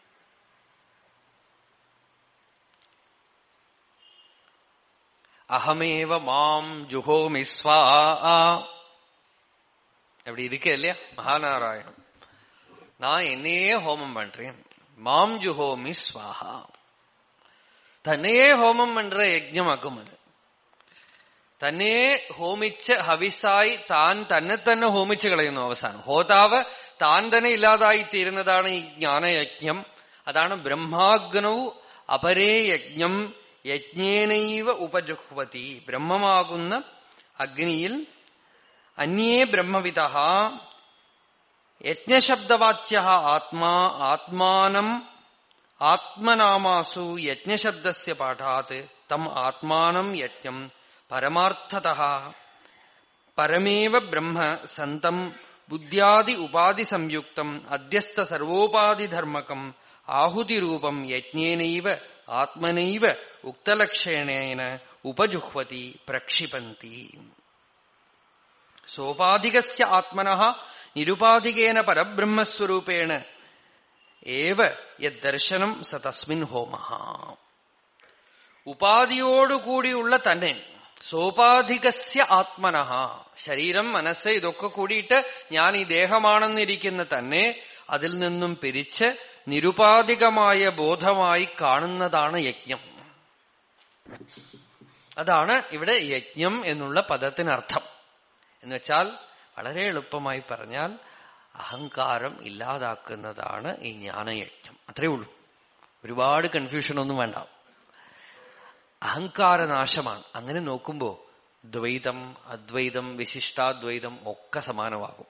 അഹമേവ മാം ജുഹോമി സ്വാഹ. அப்படி இருக்கே மகாநாராயணம். நான் என்னையே ஹோமம் பண்றேன். மாம் ஜுஹோமி ஸ்வாஹா. തന്നെയേ ഹോമം പண்ற യജ്ഞമാക്കും. അത് തന്നെ ഹോമിച്ച് ഹവിസായി താൻ തന്നെ തന്നെ ഹോമിച്ച് കളയുന്നു. അവസാനം ഹോതാവ് താൻ തന്നെ ഇല്ലാതായി തീരുന്നതാണ് ഈ ജ്ഞാനയജ്ഞം. അതാണ് ബ്രഹ്മാഗ്നൗ അപരേ യജ്ഞം യജ്ഞേനൈവ ഉപജുഹ്വതി. ബ്രഹ്മമാകുന്ന അഗ്നിയിൽ അന്യേ ബ്രഹ്മവിദഃ യജ്ഞശബ്ദവാച്യ ആത്മാ ആത്മാനം ആത്മനാമാസു യജ്ഞശബ്ദസ്യ പാഠാത് തം ആത്മാനം യജ്ഞം പരമാർത്ഥതഃ പരമേവ ബ്രഹ്മ സന്തം ബുദ്ധ്യാദി ഉപാധി സംയുക്തം അധ്യസ്ഥ സർവോപാധിധർമ്മകം ആഹുതിരൂപം യജ്ഞേനൈവ ആത്മനൈവ ഉക്തലക്ഷണേന ഉപജുഹ്വതി പ്രക്ഷിപന്തി. സോപാധികസ്യ ആത്മനഃ നിരുപാധികേന പരബ്രഹ്മസ്വരൂപേണ ഏവ യദ്ദർശനം സ തസ്മിൻ ഹോമഃ. ഉപാധിയോടുകൂടിയുള്ള തന്നെ, സോപാധികസ്യ ആത്മനഃ, ശരീരം മനസ്സ് ഇതൊക്കെ കൂടിയിട്ട് ഞാൻ ഈ ദേഹമാണെന്നിരിക്കുന്ന തന്നെ അതിൽ നിന്നും പിരിച്ച് നിരുപാധികമായ ബോധമായി കാണുന്നതാണ് യജ്ഞം. അതാണ് ഇവിടെ യജ്ഞം എന്നുള്ള പദത്തിനർത്ഥം. എന്നുവെച്ചാൽ വളരെ എളുപ്പമായി പറഞ്ഞാൽ അഹങ്കാരം ഇല്ലാതാക്കുന്നതാണ് ഈ ജ്ഞാനയജ്ഞം. അത്രയേ ഉള്ളൂ. ഒരുപാട് കൺഫ്യൂഷനൊന്നും വേണ്ട. അഹങ്കാരനാശമാണ്. അങ്ങനെ നോക്കുമ്പോ ദ്വൈതം, അദ്വൈതം, വിശിഷ്ടാദ്വൈതം ഒക്കെ സമാനമാകും.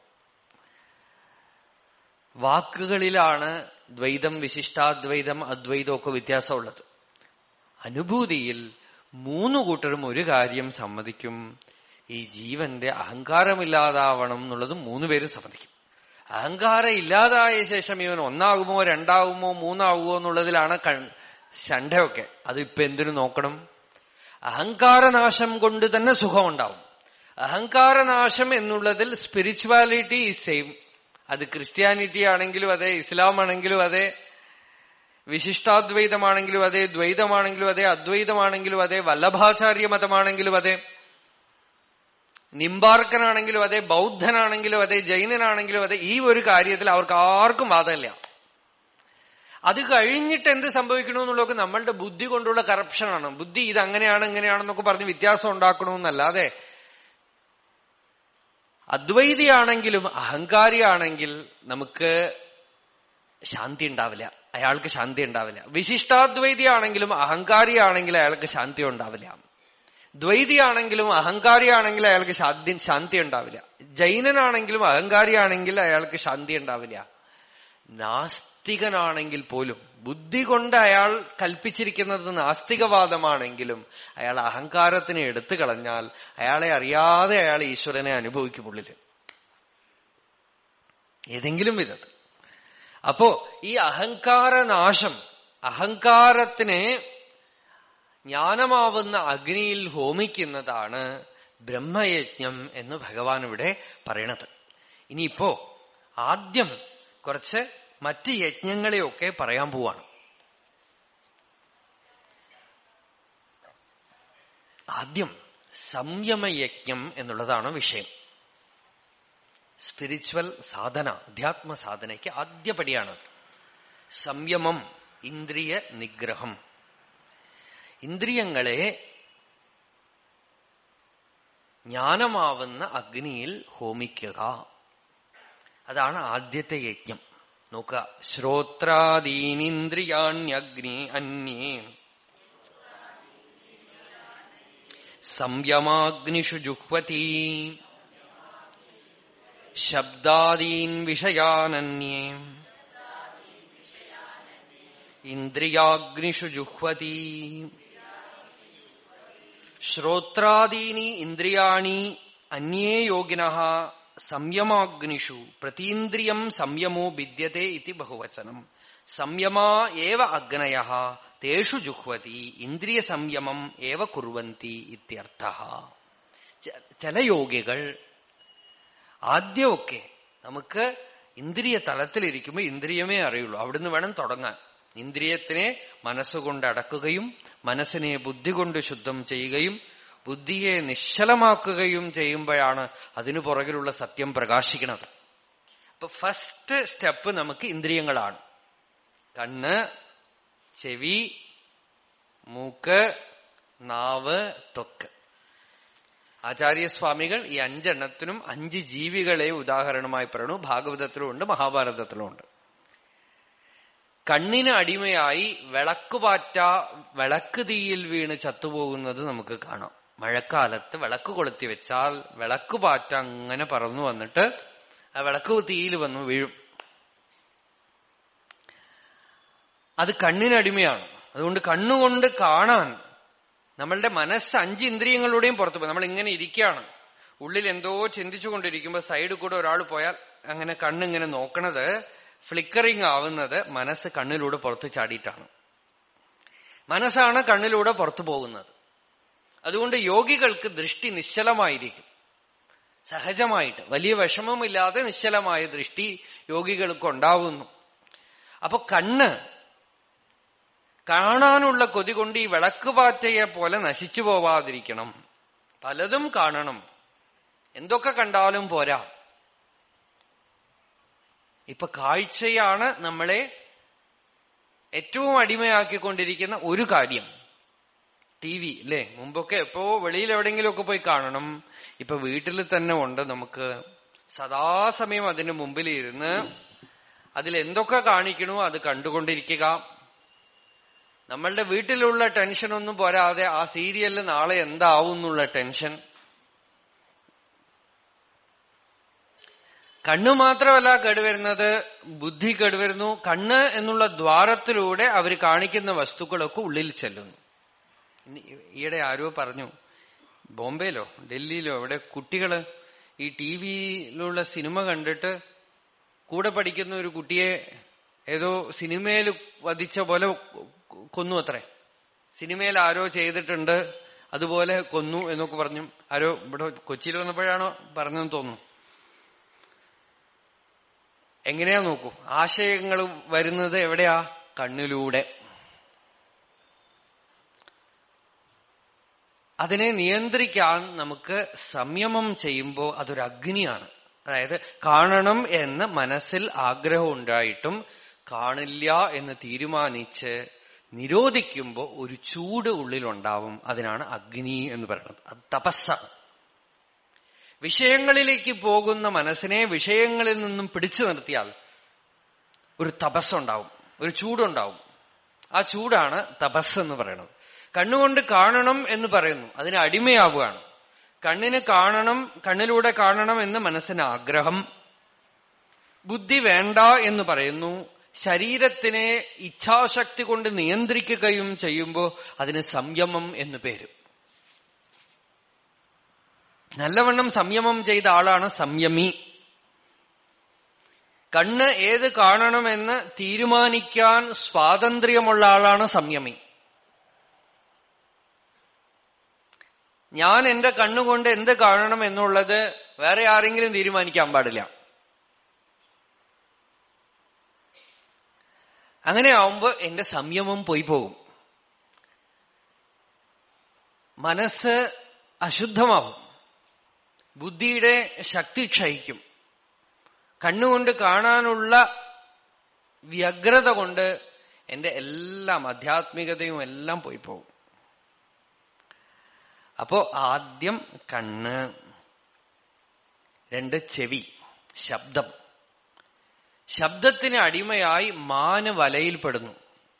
വാക്കുകളിലാണ് ദ്വൈതം, വിശിഷ്ടാദ്വൈതം, അദ്വൈതം ഒക്കെ വ്യത്യാസമുള്ളത്. അനുഭൂതിയിൽ മൂന്നു കൂട്ടരും ഒരു കാര്യം സമ്മതിക്കും, ഈ ജീവന്റെ അഹങ്കാരമില്ലാതാവണം എന്നുള്ളത് മൂന്നു പേരും സമ്മതിക്കും. അഹങ്കാരം ഇല്ലാതായ ശേഷം ഇവൻ ഒന്നാകുമോ രണ്ടാകുമോ മൂന്നാകുമോ എന്നുള്ളതിലാണ് ശണ്ഠയൊക്കെ. അതിപ്പോ എന്തിനു നോക്കണം? അഹങ്കാരനാശം കൊണ്ട് തന്നെ സുഖമുണ്ടാവും. അഹങ്കാരനാശം എന്നുള്ളതിൽ സ്പിരിച്വാലിറ്റി ഈസ് സെയിം. അത് ക്രിസ്ത്യാനിറ്റി ആണെങ്കിലും അതെ, ഇസ്ലാം ആണെങ്കിലും അതെ, വിശിഷ്ടാദ്വൈതമാണെങ്കിലും അതെ, ദ്വൈതമാണെങ്കിലും അതെ, അദ്വൈതമാണെങ്കിലും അതെ, വല്ലഭാചാര്യ മതമാണെങ്കിലും അതെ, നിംബാർക്കനാണെങ്കിലും അതെ, ബൗദ്ധനാണെങ്കിലും അതെ, ജൈനനാണെങ്കിലും അതെ, ഈ ഒരു കാര്യത്തിൽ അവർക്ക് ആർക്കും വാദമില്ല. അത് കഴിഞ്ഞിട്ട് എന്ത് സംഭവിക്കണമെന്നുള്ളതൊക്കെ നമ്മളുടെ ബുദ്ധി കൊണ്ടുള്ള കറപ്ഷനാണ്. ബുദ്ധി ഇത് അങ്ങനെയാണ് ഇങ്ങനെയാണെന്നൊക്കെ പറഞ്ഞ് വ്യത്യാസം ഉണ്ടാക്കണമെന്നല്ലാതെ, അദ്വൈതിയാണെങ്കിലും അഹങ്കാരിയാണെങ്കിൽ നമുക്ക് ശാന്തി ഉണ്ടാവില്ല, അയാൾക്ക് ശാന്തി ഉണ്ടാവില്ല. വിശിഷ്ടാദ്വൈതിയാണെങ്കിലും അഹങ്കാരിയാണെങ്കിൽ അയാൾക്ക് ശാന്തി ഉണ്ടാവില്ല. ദ്വൈതിയാണെങ്കിലും അഹങ്കാരിയാണെങ്കിൽ അയാൾക്ക് ശാന്തി ശാന്തി ഉണ്ടാവില്ല. ജൈനനാണെങ്കിലും അഹങ്കാരിയാണെങ്കിൽ അയാൾക്ക് ശാന്തി ഉണ്ടാവില്ല. നാസ്തികനാണെങ്കിൽ പോലും, ബുദ്ധി കൊണ്ട് അയാൾ കൽപ്പിച്ചിരിക്കുന്നത് നാസ്തികവാദമാണെങ്കിലും അയാൾ അഹങ്കാരത്തിനെ എടുത്തു കളഞ്ഞാൽ അയാളെ അറിയാതെ അയാൾ ഈശ്വരനെ അനുഭവിക്കുമുള്ളിൽ ഏതെങ്കിലും വിധത്തിൽ. അപ്പോ ഈ അഹങ്കാരനാശം, അഹങ്കാരത്തിനെ ജ്ഞാനമാവുന്ന അഗ്നിയിൽ ഹോമിക്കുന്നതാണ് ബ്രഹ്മയജ്ഞം എന്ന് ഭഗവാൻ ഇവിടെ പറയണത്. ഇനിയിപ്പോ ആദ്യം കുറച്ച് മറ്റ് യജ്ഞങ്ങളെയൊക്കെ പറയാൻ പോവാണ്. ആദ്യം സംയമയജ്ഞം എന്നുള്ളതാണ് വിഷയം. സ്പിരിച്വൽ സാധന, അധ്യാത്മ സാധനയ്ക്ക് ആദ്യപടിയാണ് സംയമം, ഇന്ദ്രിയ നിഗ്രഹം. ഇന്ദ്രിയങ്ങളെ ജ്ഞാനമാവുന്ന അഗ്നിയിൽ ഹോമിക്കുക, അതാണ് ആദ്യത്തെ യജ്ഞം. നോക്കുക, ശ്രോത്രാദീനിന്ദ്രിയാണ്യഗ്നി അന്യേ സംയമാഗ്നിഷു ജുഹ്വതി ശബ്ദാദീൻ വിഷയാനന്യേ ഇന്ദ്രിയാഗ്നിഷു ജുഹ്വതി. ശ്രോത്രാദീനി ഇന്ദ്രിയാണി അന്യേ യോഗിനഃ സംയമാഗ്നിഷു പ്രതീന്ദ്രിയം സംയമോ വിദ്യത്തെ ഇതി ബഹുവചനം. സംയമാ ഏവ അഗ്നയഃ തേഷു ജുഹ്വതി ഇന്ദ്രിയ സംയമം ഏവ കുർവന്തി ഇത്യർത്ഥഃ. ചില യോഗികൾ ആദ്യമൊക്കെ നമുക്ക് ഇന്ദ്രിയ തലത്തിലിരിക്കുമ്പോൾ ഇന്ദ്രിയമേ അറിയുള്ളൂ, അവിടുന്ന് വേണം തുടങ്ങാൻ. ഇന്ദ്രിയത്തിനെ മനസ്സുകൊണ്ട് അടക്കുകയും മനസ്സിനെ ബുദ്ധി കൊണ്ട് ശുദ്ധം ചെയ്യുകയും ബുദ്ധിയെ നിശ്ചലമാക്കുകയും ചെയ്യുമ്പോഴാണ് അതിനു പുറകിലുള്ള സത്യം പ്രകാശിക്കുന്നത്. അപ്പൊ ഫസ്റ്റ് സ്റ്റെപ്പ് നമുക്ക് ഇന്ദ്രിയങ്ങളാണ്. കണ്ണ്, ചെവി, മൂക്ക്, നാവ്, ത്വക്ക്. ആചാര്യസ്വാമികൾ ഈ അഞ്ചെണ്ണത്തിനും അഞ്ച് ജീവികളെ ഉദാഹരണമായി പറയുന്നു. ഭാഗവതത്തിലുമുണ്ട്, മഹാഭാരതത്തിലുമുണ്ട്. കണ്ണിന് അടിമയായി വിളക്കുപാറ്റ വിളക്ക് തീയിൽ വീണ് ചത്തുപോകുന്നത് നമുക്ക് കാണാം. മഴക്കാലത്ത് വിളക്ക് കൊളുത്തി വെച്ചാൽ വിളക്കുപാറ്റ അങ്ങനെ പറന്നു വന്നിട്ട് ആ വിളക്ക് തീയിൽ വന്ന് വീഴും. അത് കണ്ണിനടിമയാണ്. അതുകൊണ്ട് കണ്ണുകൊണ്ട് കാണാൻ നമ്മളുടെ മനസ്സ് അഞ്ച് ഇന്ദ്രിയങ്ങളുടെയും പുറത്തു പോയി. നമ്മൾ ഇങ്ങനെ ഇരിക്കുകയാണ്, ഉള്ളിൽ എന്തോ ചിന്തിച്ചുകൊണ്ടിരിക്കുമ്പോ സൈഡിൽ കൂടെ ഒരാൾ പോയാൽ അങ്ങനെ കണ്ണിങ്ങനെ നോക്കണത്, ഫ്ലിക്കറിങ് ആവുന്നത് മനസ്സ് കണ്ണിലൂടെ പുറത്ത് ചാടിയിട്ടാണ്. മനസ്സാണ് കണ്ണിലൂടെ പുറത്തു പോകുന്നത്. അതുകൊണ്ട് യോഗികൾക്ക് ദൃഷ്ടി നിശ്ചലമായിരിക്കും, സഹജമായിട്ട് വലിയ വിഷമമില്ലാതെ നിശ്ചലമായ ദൃഷ്ടി യോഗികൾക്ക് ഉണ്ടാവുന്നു. അപ്പൊ കണ്ണ് കാണാനുള്ള കൊതി കൊണ്ട് ഈ വിളക്കുപാറ്റയെ പോലെ നശിച്ചു പോവാതിരിക്കണം. പലതും കാണണം, എന്തൊക്കെ കണ്ടാലും പോരാ. ഇപ്പൊ കാഴ്ചയാണ് നമ്മളെ ഏറ്റവും അടിമയാക്കിക്കൊണ്ടിരിക്കുന്ന ഒരു കാര്യം. ടി വി അല്ലേ, മുമ്പൊക്കെ എപ്പോ വെളിയിൽ എവിടെയെങ്കിലുമൊക്കെ പോയി കാണണം. ഇപ്പൊ വീട്ടിൽ തന്നെ ഉണ്ട്. നമുക്ക് സദാസമയം അതിന് മുമ്പിൽ ഇരുന്ന് അതിലെന്തൊക്കെ കാണിക്കണോ അത് കണ്ടുകൊണ്ടിരിക്കുക. നമ്മളുടെ വീട്ടിലുള്ള ടെൻഷനൊന്നും പോരാതെ ആ സീരിയലിൽ നാളെ എന്താവും എന്നുള്ള ടെൻഷൻ. കണ്ണ് മാത്രമല്ല കേടുവരുന്നത്, ബുദ്ധി കേടുവരുന്നു. കണ്ണ് എന്നുള്ള ദ്വാരത്തിലൂടെ അവർ കാണിക്കുന്ന വസ്തുക്കളൊക്കെ ഉള്ളിൽ ചെല്ലുന്നു. ഈയിടെ ആരോ പറഞ്ഞു, ബോംബെയിലോ ഡൽഹിയിലോ എവിടെ കുട്ടികള് ഈ ടി വിയിലുള്ള സിനിമ കണ്ടിട്ട് കൂടെ പഠിക്കുന്ന ഒരു കുട്ടിയെ ഏതോ സിനിമയിൽ വധിച്ച പോലെ കൊന്നു അത്രേ. സിനിമയിൽ ആരോ ചെയ്തിട്ടുണ്ട് അതുപോലെ കൊന്നു എന്നൊക്കെ പറഞ്ഞു. ആരോ ഇവിടെ കൊച്ചിയിൽ വന്നപ്പോഴാണോ പറഞ്ഞെന്ന് തോന്നുന്നു. എങ്ങനെയാ നോക്കൂ, ആശയങ്ങൾ വരുന്നത് എവിടെയാ? കണ്ണിലൂടെ. അതിനെ നിയന്ത്രിക്കാൻ നമുക്ക് സംയമം ചെയ്യുമ്പോൾ അതൊരു അഗ്നിയാണ്. അതായത് കാണണം എന്ന് മനസ്സിൽ ആഗ്രഹം ഉണ്ടായിട്ടും കാണില്ല എന്ന് തീരുമാനിച്ച് നിരോധിക്കുമ്പോൾ ഒരു ചൂട് ഉള്ളിലുണ്ടാവും. അതിനാണ് അഗ്നി എന്ന് പറയുന്നത്. അത് തപസ്സാണ്. വിഷയങ്ങളിലേക്ക് പോകുന്ന മനസ്സിനെ വിഷയങ്ങളിൽ നിന്നും പിടിച്ചു നിർത്തിയാൽ ഒരു തപസ്സുണ്ടാവും, ഒരു ചൂടുണ്ടാവും. ആ ചൂടാണ് തപസ് എന്ന് പറയുന്നത്. കണ്ണുകൊണ്ട് കാണണം എന്ന് പറയുന്നു, അതിന് അടിമയാവുകയാണ്. കണ്ണിന് കാണണം, കണ്ണിലൂടെ കാണണം എന്ന് മനസ്സിന് ആഗ്രഹം. ബുദ്ധി വേണ്ട എന്ന് പറയുന്നു. ശരീരത്തിനെ ഇച്ഛാശക്തി കൊണ്ട് നിയന്ത്രിക്കുകയും ചെയ്യുമ്പോൾ അതിന് സംയമം എന്ന് പേര്. നല്ലവണ്ണം സംയമം ചെയ്ത ആളാണ് സംയമി. കണ്ണ് ഏത് കാണണമെന്ന് തീരുമാനിക്കാൻ സ്വാതന്ത്ര്യമുള്ള ആളാണ് സംയമി. ഞാൻ എന്റെ കണ്ണുകൊണ്ട് എന്ത് കാണണം എന്നുള്ളത് വേറെ ആരെങ്കിലും തീരുമാനിക്കാൻ പാടില്ല. അങ്ങനെ ആവുമ്പോ എന്റെ സംയമം പോയി പോകും. മനസ്സ് അശുദ്ധമാവും. ബുദ്ധിയുടെ ശക്തി ക്ഷയിക്കും. കണ്ണുകൊണ്ട് കാണാനുള്ള വ്യഗ്രത കൊണ്ട് എന്റെ എല്ലാം ആധ്യാത്മികതയും എല്ലാം പോയി പോകും. അപ്പോ ആദ്യം കണ്ണ്, രണ്ട് ചെവി, ശബ്ദം. ശബ്ദത്തിന് അടിമയായി മാന് വലയിൽപ്പെടുന്നു.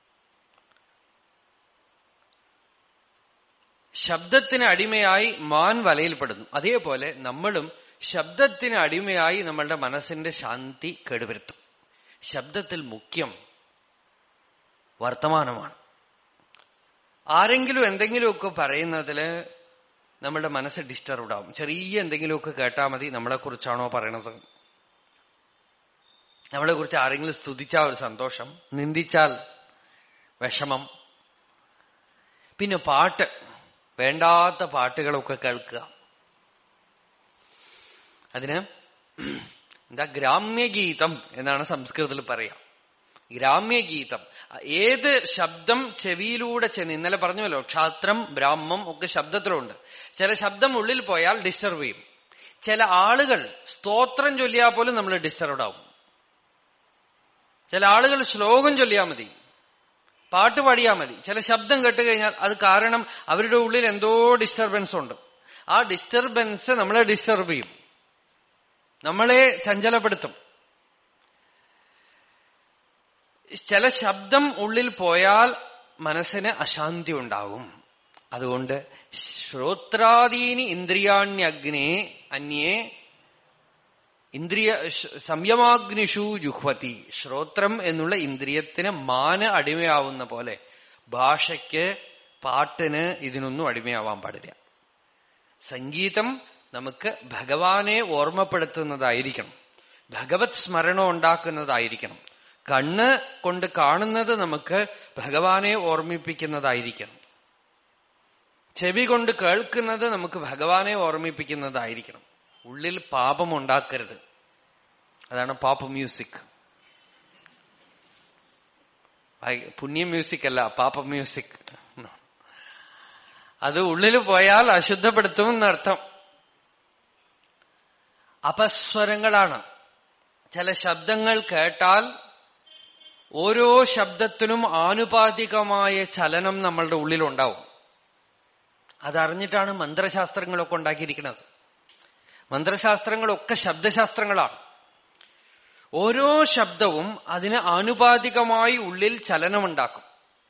ശബ്ദത്തിന് അടിമയായി മാൻ വലയിൽപ്പെടുന്നു. അതേപോലെ നമ്മളും ശബ്ദത്തിന് അടിമയായി നമ്മളുടെ മനസ്സിന്റെ ശാന്തി കേടുവരുത്തും. ശബ്ദത്തിൽ മുഖ്യം വർത്തമാനമാണ്. ആരെങ്കിലും എന്തെങ്കിലുമൊക്കെ പറയുന്നതില് നമ്മളുടെ മനസ്സ് ഡിസ്റ്റർബ്ഡ് ആവും. ചെറിയ എന്തെങ്കിലുമൊക്കെ കേട്ടാൽ മതി, നമ്മളെ കുറിച്ചാണോ പറയണത്. നമ്മളെ കുറിച്ച് ആരെങ്കിലും സ്തുതിച്ചാൽ ഒരു സന്തോഷം, നിന്ദിച്ചാൽ വിഷമം. പിന്നെ പാട്ട്, വേണ്ടാത്ത പാട്ടുകളൊക്കെ കേൾക്കുക. അതിന് എന്താ ഗ്രാമ്യഗീതം എന്നാണ് സംസ്കൃതത്തിൽ പറയാം. ഗ്രാമ്യഗീതം. ഏത് ശബ്ദം ചെവിയിലൂടെ ചെന്ന്, ഇന്നലെ പറഞ്ഞുവല്ലോ ക്ഷാത്രം ബ്രാഹ്മം ഒക്കെ ശബ്ദത്തിലുണ്ട്. ചില ശബ്ദം ഉള്ളിൽ പോയാൽ ഡിസ്റ്റർബ് ചെയ്യും. ചില ആളുകൾ സ്തോത്രം ചൊല്ലിയാൽ പോലും നമ്മൾ ഡിസ്റ്റർബ്ഡ് ആവും. ചില ആളുകൾ ശ്ലോകം ചൊല്ലിയാൽ മതി, പാട്ട് പാടിയാൽ മതി. ചില ശബ്ദം കേട്ട് കഴിഞ്ഞാൽ അത് കാരണം അവരുടെ ഉള്ളിൽ എന്തോ ഡിസ്റ്റർബൻസ് ഉണ്ട്. ആ ഡിസ്റ്റർബൻസ് നമ്മളെ ഡിസ്റ്റർബ് ചെയ്യും, നമ്മളെ ചഞ്ചലപ്പെടുത്തും. ചില ശബ്ദം ഉള്ളിൽ പോയാൽ മനസ്സിന് അശാന്തി ഉണ്ടാവും. അതുകൊണ്ട് ശ്രോത്രാദീനി ഇന്ദ്രിയാണ്യഗ്നേ അന്യേ ഇന്ദ്രിയ സംയമാഗ്നിഷു ജുഹ്വതി. ശ്രോത്രം എന്നുള്ള ഇന്ദ്രിയത്തിന് മാന് അടിമയാവുന്ന പോലെ ഭാഷയ്ക്ക്, പാട്ടിന്, ഇതിനൊന്നും അടിമയാവാൻ പാടില്ല. സംഗീതം നമുക്ക് ഭഗവാനെ ഓർമ്മപ്പെടുത്തുന്നതായിരിക്കണം, ഭഗവത് സ്മരണം ഉണ്ടാക്കുന്നതായിരിക്കണം. കണ്ണ് കൊണ്ട് കാണുന്നത് നമുക്ക് ഭഗവാനെ ഓർമ്മിപ്പിക്കുന്നതായിരിക്കണം. ചെവി കൊണ്ട് കേൾക്കുന്നത് നമുക്ക് ഭഗവാനെ ഓർമ്മിപ്പിക്കുന്നതായിരിക്കണം. ഉള്ളിൽ പാപം ഉണ്ടാക്കരുത്. അതാണ് പാപ്പ് മ്യൂസിക്. പുണ്യ മ്യൂസിക് അല്ല, പാപ്പ മ്യൂസിക്. അത് ഉള്ളിൽ പോയാൽ അശുദ്ധപ്പെടുത്തും എന്നർത്ഥം. അപസ്വരങ്ങളാണ്. ചില ശബ്ദങ്ങൾ കേട്ടാൽ ഓരോ ശബ്ദത്തിനും ആനുപാതികമായ ചലനം നമ്മളുടെ ഉള്ളിലുണ്ടാവും. അതറിഞ്ഞിട്ടാണ് മന്ത്രശാസ്ത്രങ്ങളൊക്കെ ഉണ്ടാക്കിയിരിക്കുന്നത്. മന്ത്രശാസ്ത്രങ്ങളൊക്കെ ശബ്ദശാസ്ത്രങ്ങളാണ്. ഓരോ ശബ്ദവും അതിന് ആനുപാതികമായി ഉള്ളിൽ ചലനമുണ്ടാക്കും.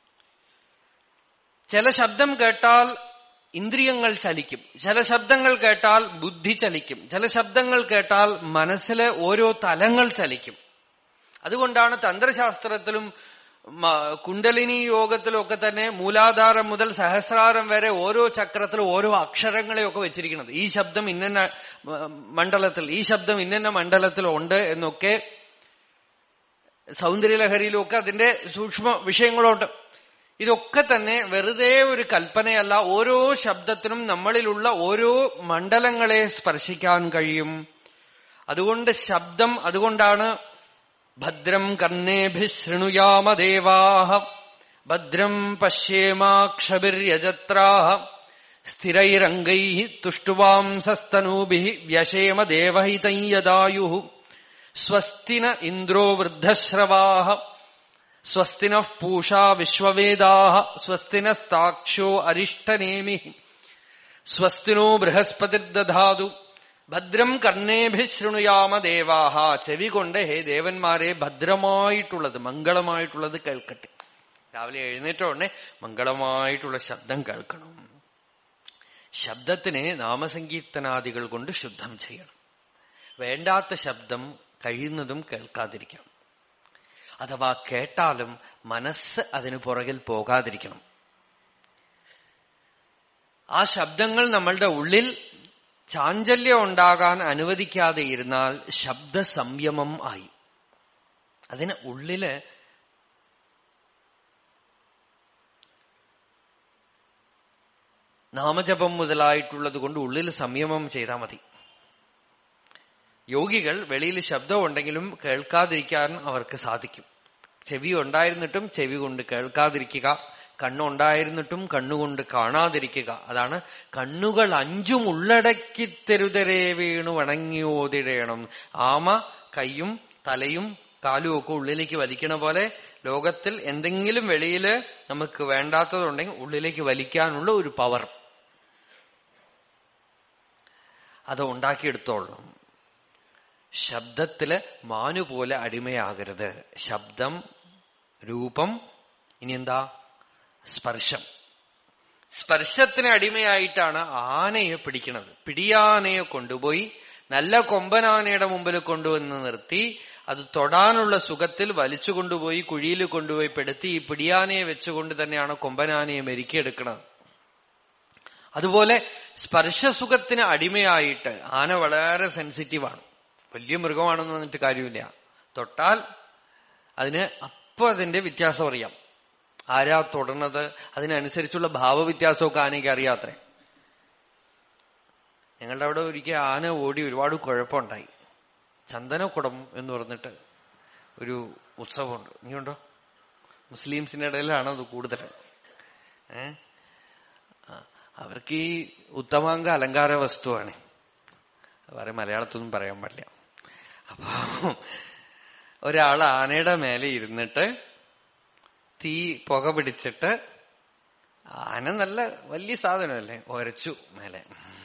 ചില ശബ്ദം കേട്ടാൽ ഇന്ദ്രിയങ്ങൾ ചലിക്കും, ചില ശബ്ദങ്ങൾ കേട്ടാൽ ബുദ്ധി ചലിക്കും, ചില ശബ്ദങ്ങൾ കേട്ടാൽ മനസ്സിലെ ഓരോ തലങ്ങൾ ചലിക്കും. അതുകൊണ്ടാണ് തന്ത്രശാസ്ത്രത്തിലും കുണ്ടലിനി യോഗത്തിലും ഒക്കെ തന്നെ മൂലാധാരം മുതൽ സഹസ്രാരം വരെ ഓരോ ചക്രത്തിലും ഓരോ അക്ഷരങ്ങളെയൊക്കെ വെച്ചിരിക്കുന്നത്. ഈ ശബ്ദം ഇന്ന മണ്ഡലത്തിൽ, ഈ ശബ്ദം ഇന്ന മണ്ഡലത്തിൽ ഉണ്ട് എന്നൊക്കെ സൗന്ദര്യലഹരിയിലും ഒക്കെ അതിന്റെ സൂക്ഷ്മ വിഷയങ്ങളുണ്ട്. ഇതൊക്കെ തന്നെ വെറുതെ ഒരു കൽപ്പനയല്ല. ഓരോ ശബ്ദത്തിനും നമ്മളിലുള്ള ഓരോ മണ്ഡലങ്ങളെ സ്പർശിക്കാൻ കഴിയും. അതുകൊണ്ട് ശബ്ദം, അതുകൊണ്ടാണ് ഭദ്രം കർണേഭിഃ ശൃണുയാമ ദേവാഃ ഭദ്രം പശ്യേമാക്ഷഭിര്യജത്രാഃ സ്ഥിരൈരംഗൈ തുഷ്ടുവാംസസ്തനൂഭി വ്യശേമ ദേവഹിതം യദായു സ്വസ്തിന ഇന്ദ്രോ വൃദ്ധശ്രവാഃ സ്വസ്തിനഃ പൂഷാ വിശ്വവേദാഃ സ്വസ്തിനസ്താക്ഷ്യോ അരിഷ്ടനേമി സ്വസ്തിനോ ബൃഹസ്പതിർദധാതു ഭദ്രം കർണേഭി ശൃണുയാമ ദേവാഹ. ചെവി കൊണ്ട് ഹേ ദേവന്മാരെ ഭദ്രമായിട്ടുള്ളത് മംഗളമായിട്ടുള്ളത് കേൾക്കട്ടെ. രാവിലെ എഴുന്നേറ്റ ഉടനെ മംഗളമായിട്ടുള്ള ശബ്ദം കേൾക്കണം. ശബ്ദത്തിനെ നാമസങ്കീർത്തനാദികൾ കൊണ്ട് ശുദ്ധം ചെയ്യണം. വേണ്ടാത്ത ശബ്ദം കഴിയുന്നതും കേൾക്കാതിരിക്കണം. അഥവാ കേട്ടാലും മനസ്സ് അതിനു പുറകിൽ പോകാതിരിക്കണം. ആ ശബ്ദങ്ങൾ നമ്മളുടെ ഉള്ളിൽ ചാഞ്ചല്യം ഉണ്ടാകാൻ അനുവദിക്കാതെ ഇരുന്നാൽ ശബ്ദ സംയമം ആയി. അതിന് ഉള്ളില് നാമജപം മുതലായിട്ടുള്ളത് കൊണ്ട് ഉള്ളിൽ സംയമം ചെയ്താൽ മതി. യോഗികൾ വെളിയിൽ ശബ്ദം ഉണ്ടെങ്കിലും കേൾക്കാതിരിക്കാൻ അവർക്ക് സാധിക്കും. ചെവി ഉണ്ടായിരുന്നിട്ടും ചെവി കൊണ്ട് കേൾക്കാതിരിക്കുക, കണ്ണുണ്ടായിരുന്നിട്ടും കണ്ണുകൊണ്ട് കാണാതിരിക്കുക. അതാണ് കണ്ണുകൾ അഞ്ചും ഉള്ളടക്കി തെരുതരേ വീണു വണങ്ങിയോതിടയണം. ആമ കൈയും തലയും കാലും ഒക്കെ ഉള്ളിലേക്ക് വലിക്കണ പോലെ ലോകത്തിൽ എന്തെങ്കിലും വെളിയില് നമുക്ക് വേണ്ടാത്തതുണ്ടെങ്കിൽ ഉള്ളിലേക്ക് വലിക്കാനുള്ള ഒരു പവർ അത് ഉണ്ടാക്കിയെടുത്തോളണം. ശബ്ദത്തില് മാനുപോലെ അടിമയാകരുത്. ശബ്ദം, രൂപം, ഇനി എന്താ സ്പർശം. സ്പർശത്തിന് അടിമയായിട്ടാണ് ആനയെ പിടിക്കുന്നത്. പിടിയാനയെ കൊണ്ടുപോയി നല്ല കൊമ്പനാനയുടെ മുമ്പിൽ കൊണ്ടുവന്ന് നിർത്തി അത് തൊടാനുള്ള സുഖത്തിൽ വലിച്ചു കൊണ്ടുപോയി കുഴിയിൽ കൊണ്ടുപോയി പെടുത്തി ഈ പിടിയാനയെ വെച്ചുകൊണ്ട് തന്നെയാണ് കൊമ്പനാനയെ മെരുക്കിയെടുക്കുന്നത്. അതുപോലെ സ്പർശസുഖത്തിന് അടിമയായിട്ട് ആന വളരെ സെൻസിറ്റീവാണ്. വലിയ മൃഗമാണെന്ന് പറഞ്ഞിട്ട് കാര്യമില്ല. തൊട്ടാൽ അതിന് അപ്പൊ അതിന്റെ വ്യത്യാസം അറിയാം. ആരാ തൊടുന്നത്, അതിനനുസരിച്ചുള്ള ഭാവവ്യത്യാസമൊക്കെ ആനയ്ക്ക് അറിയാത്രേ. ഞങ്ങളുടെ അവിടെ ഒരിക്കൽ ആന ഓടി ഒരുപാട് കുഴപ്പമുണ്ടായി. ചന്ദനക്കുടം എന്ന് പറഞ്ഞിട്ട് ഒരു ഉത്സവമുണ്ട്. ഇനിയുണ്ടോ? മുസ്ലിംസിന്റെ ഇടയിലാണ് അത് കൂടുതൽ. ഏ അവർക്ക് ഈ ഉത്തമാംഗ അലങ്കാര വസ്തുവാണ്. വേറെ മലയാളത്തൊന്നും പറയാൻ പാടില്ല. അപ്പൊ ഒരാൾ ആനയുടെ മേലെ ഇരുന്നിട്ട് തീ പുക പിടിച്ചിട്ട്, ആന നല്ല വലിയ സാധനമല്ലേ, ഒരച്ചു മേലെ.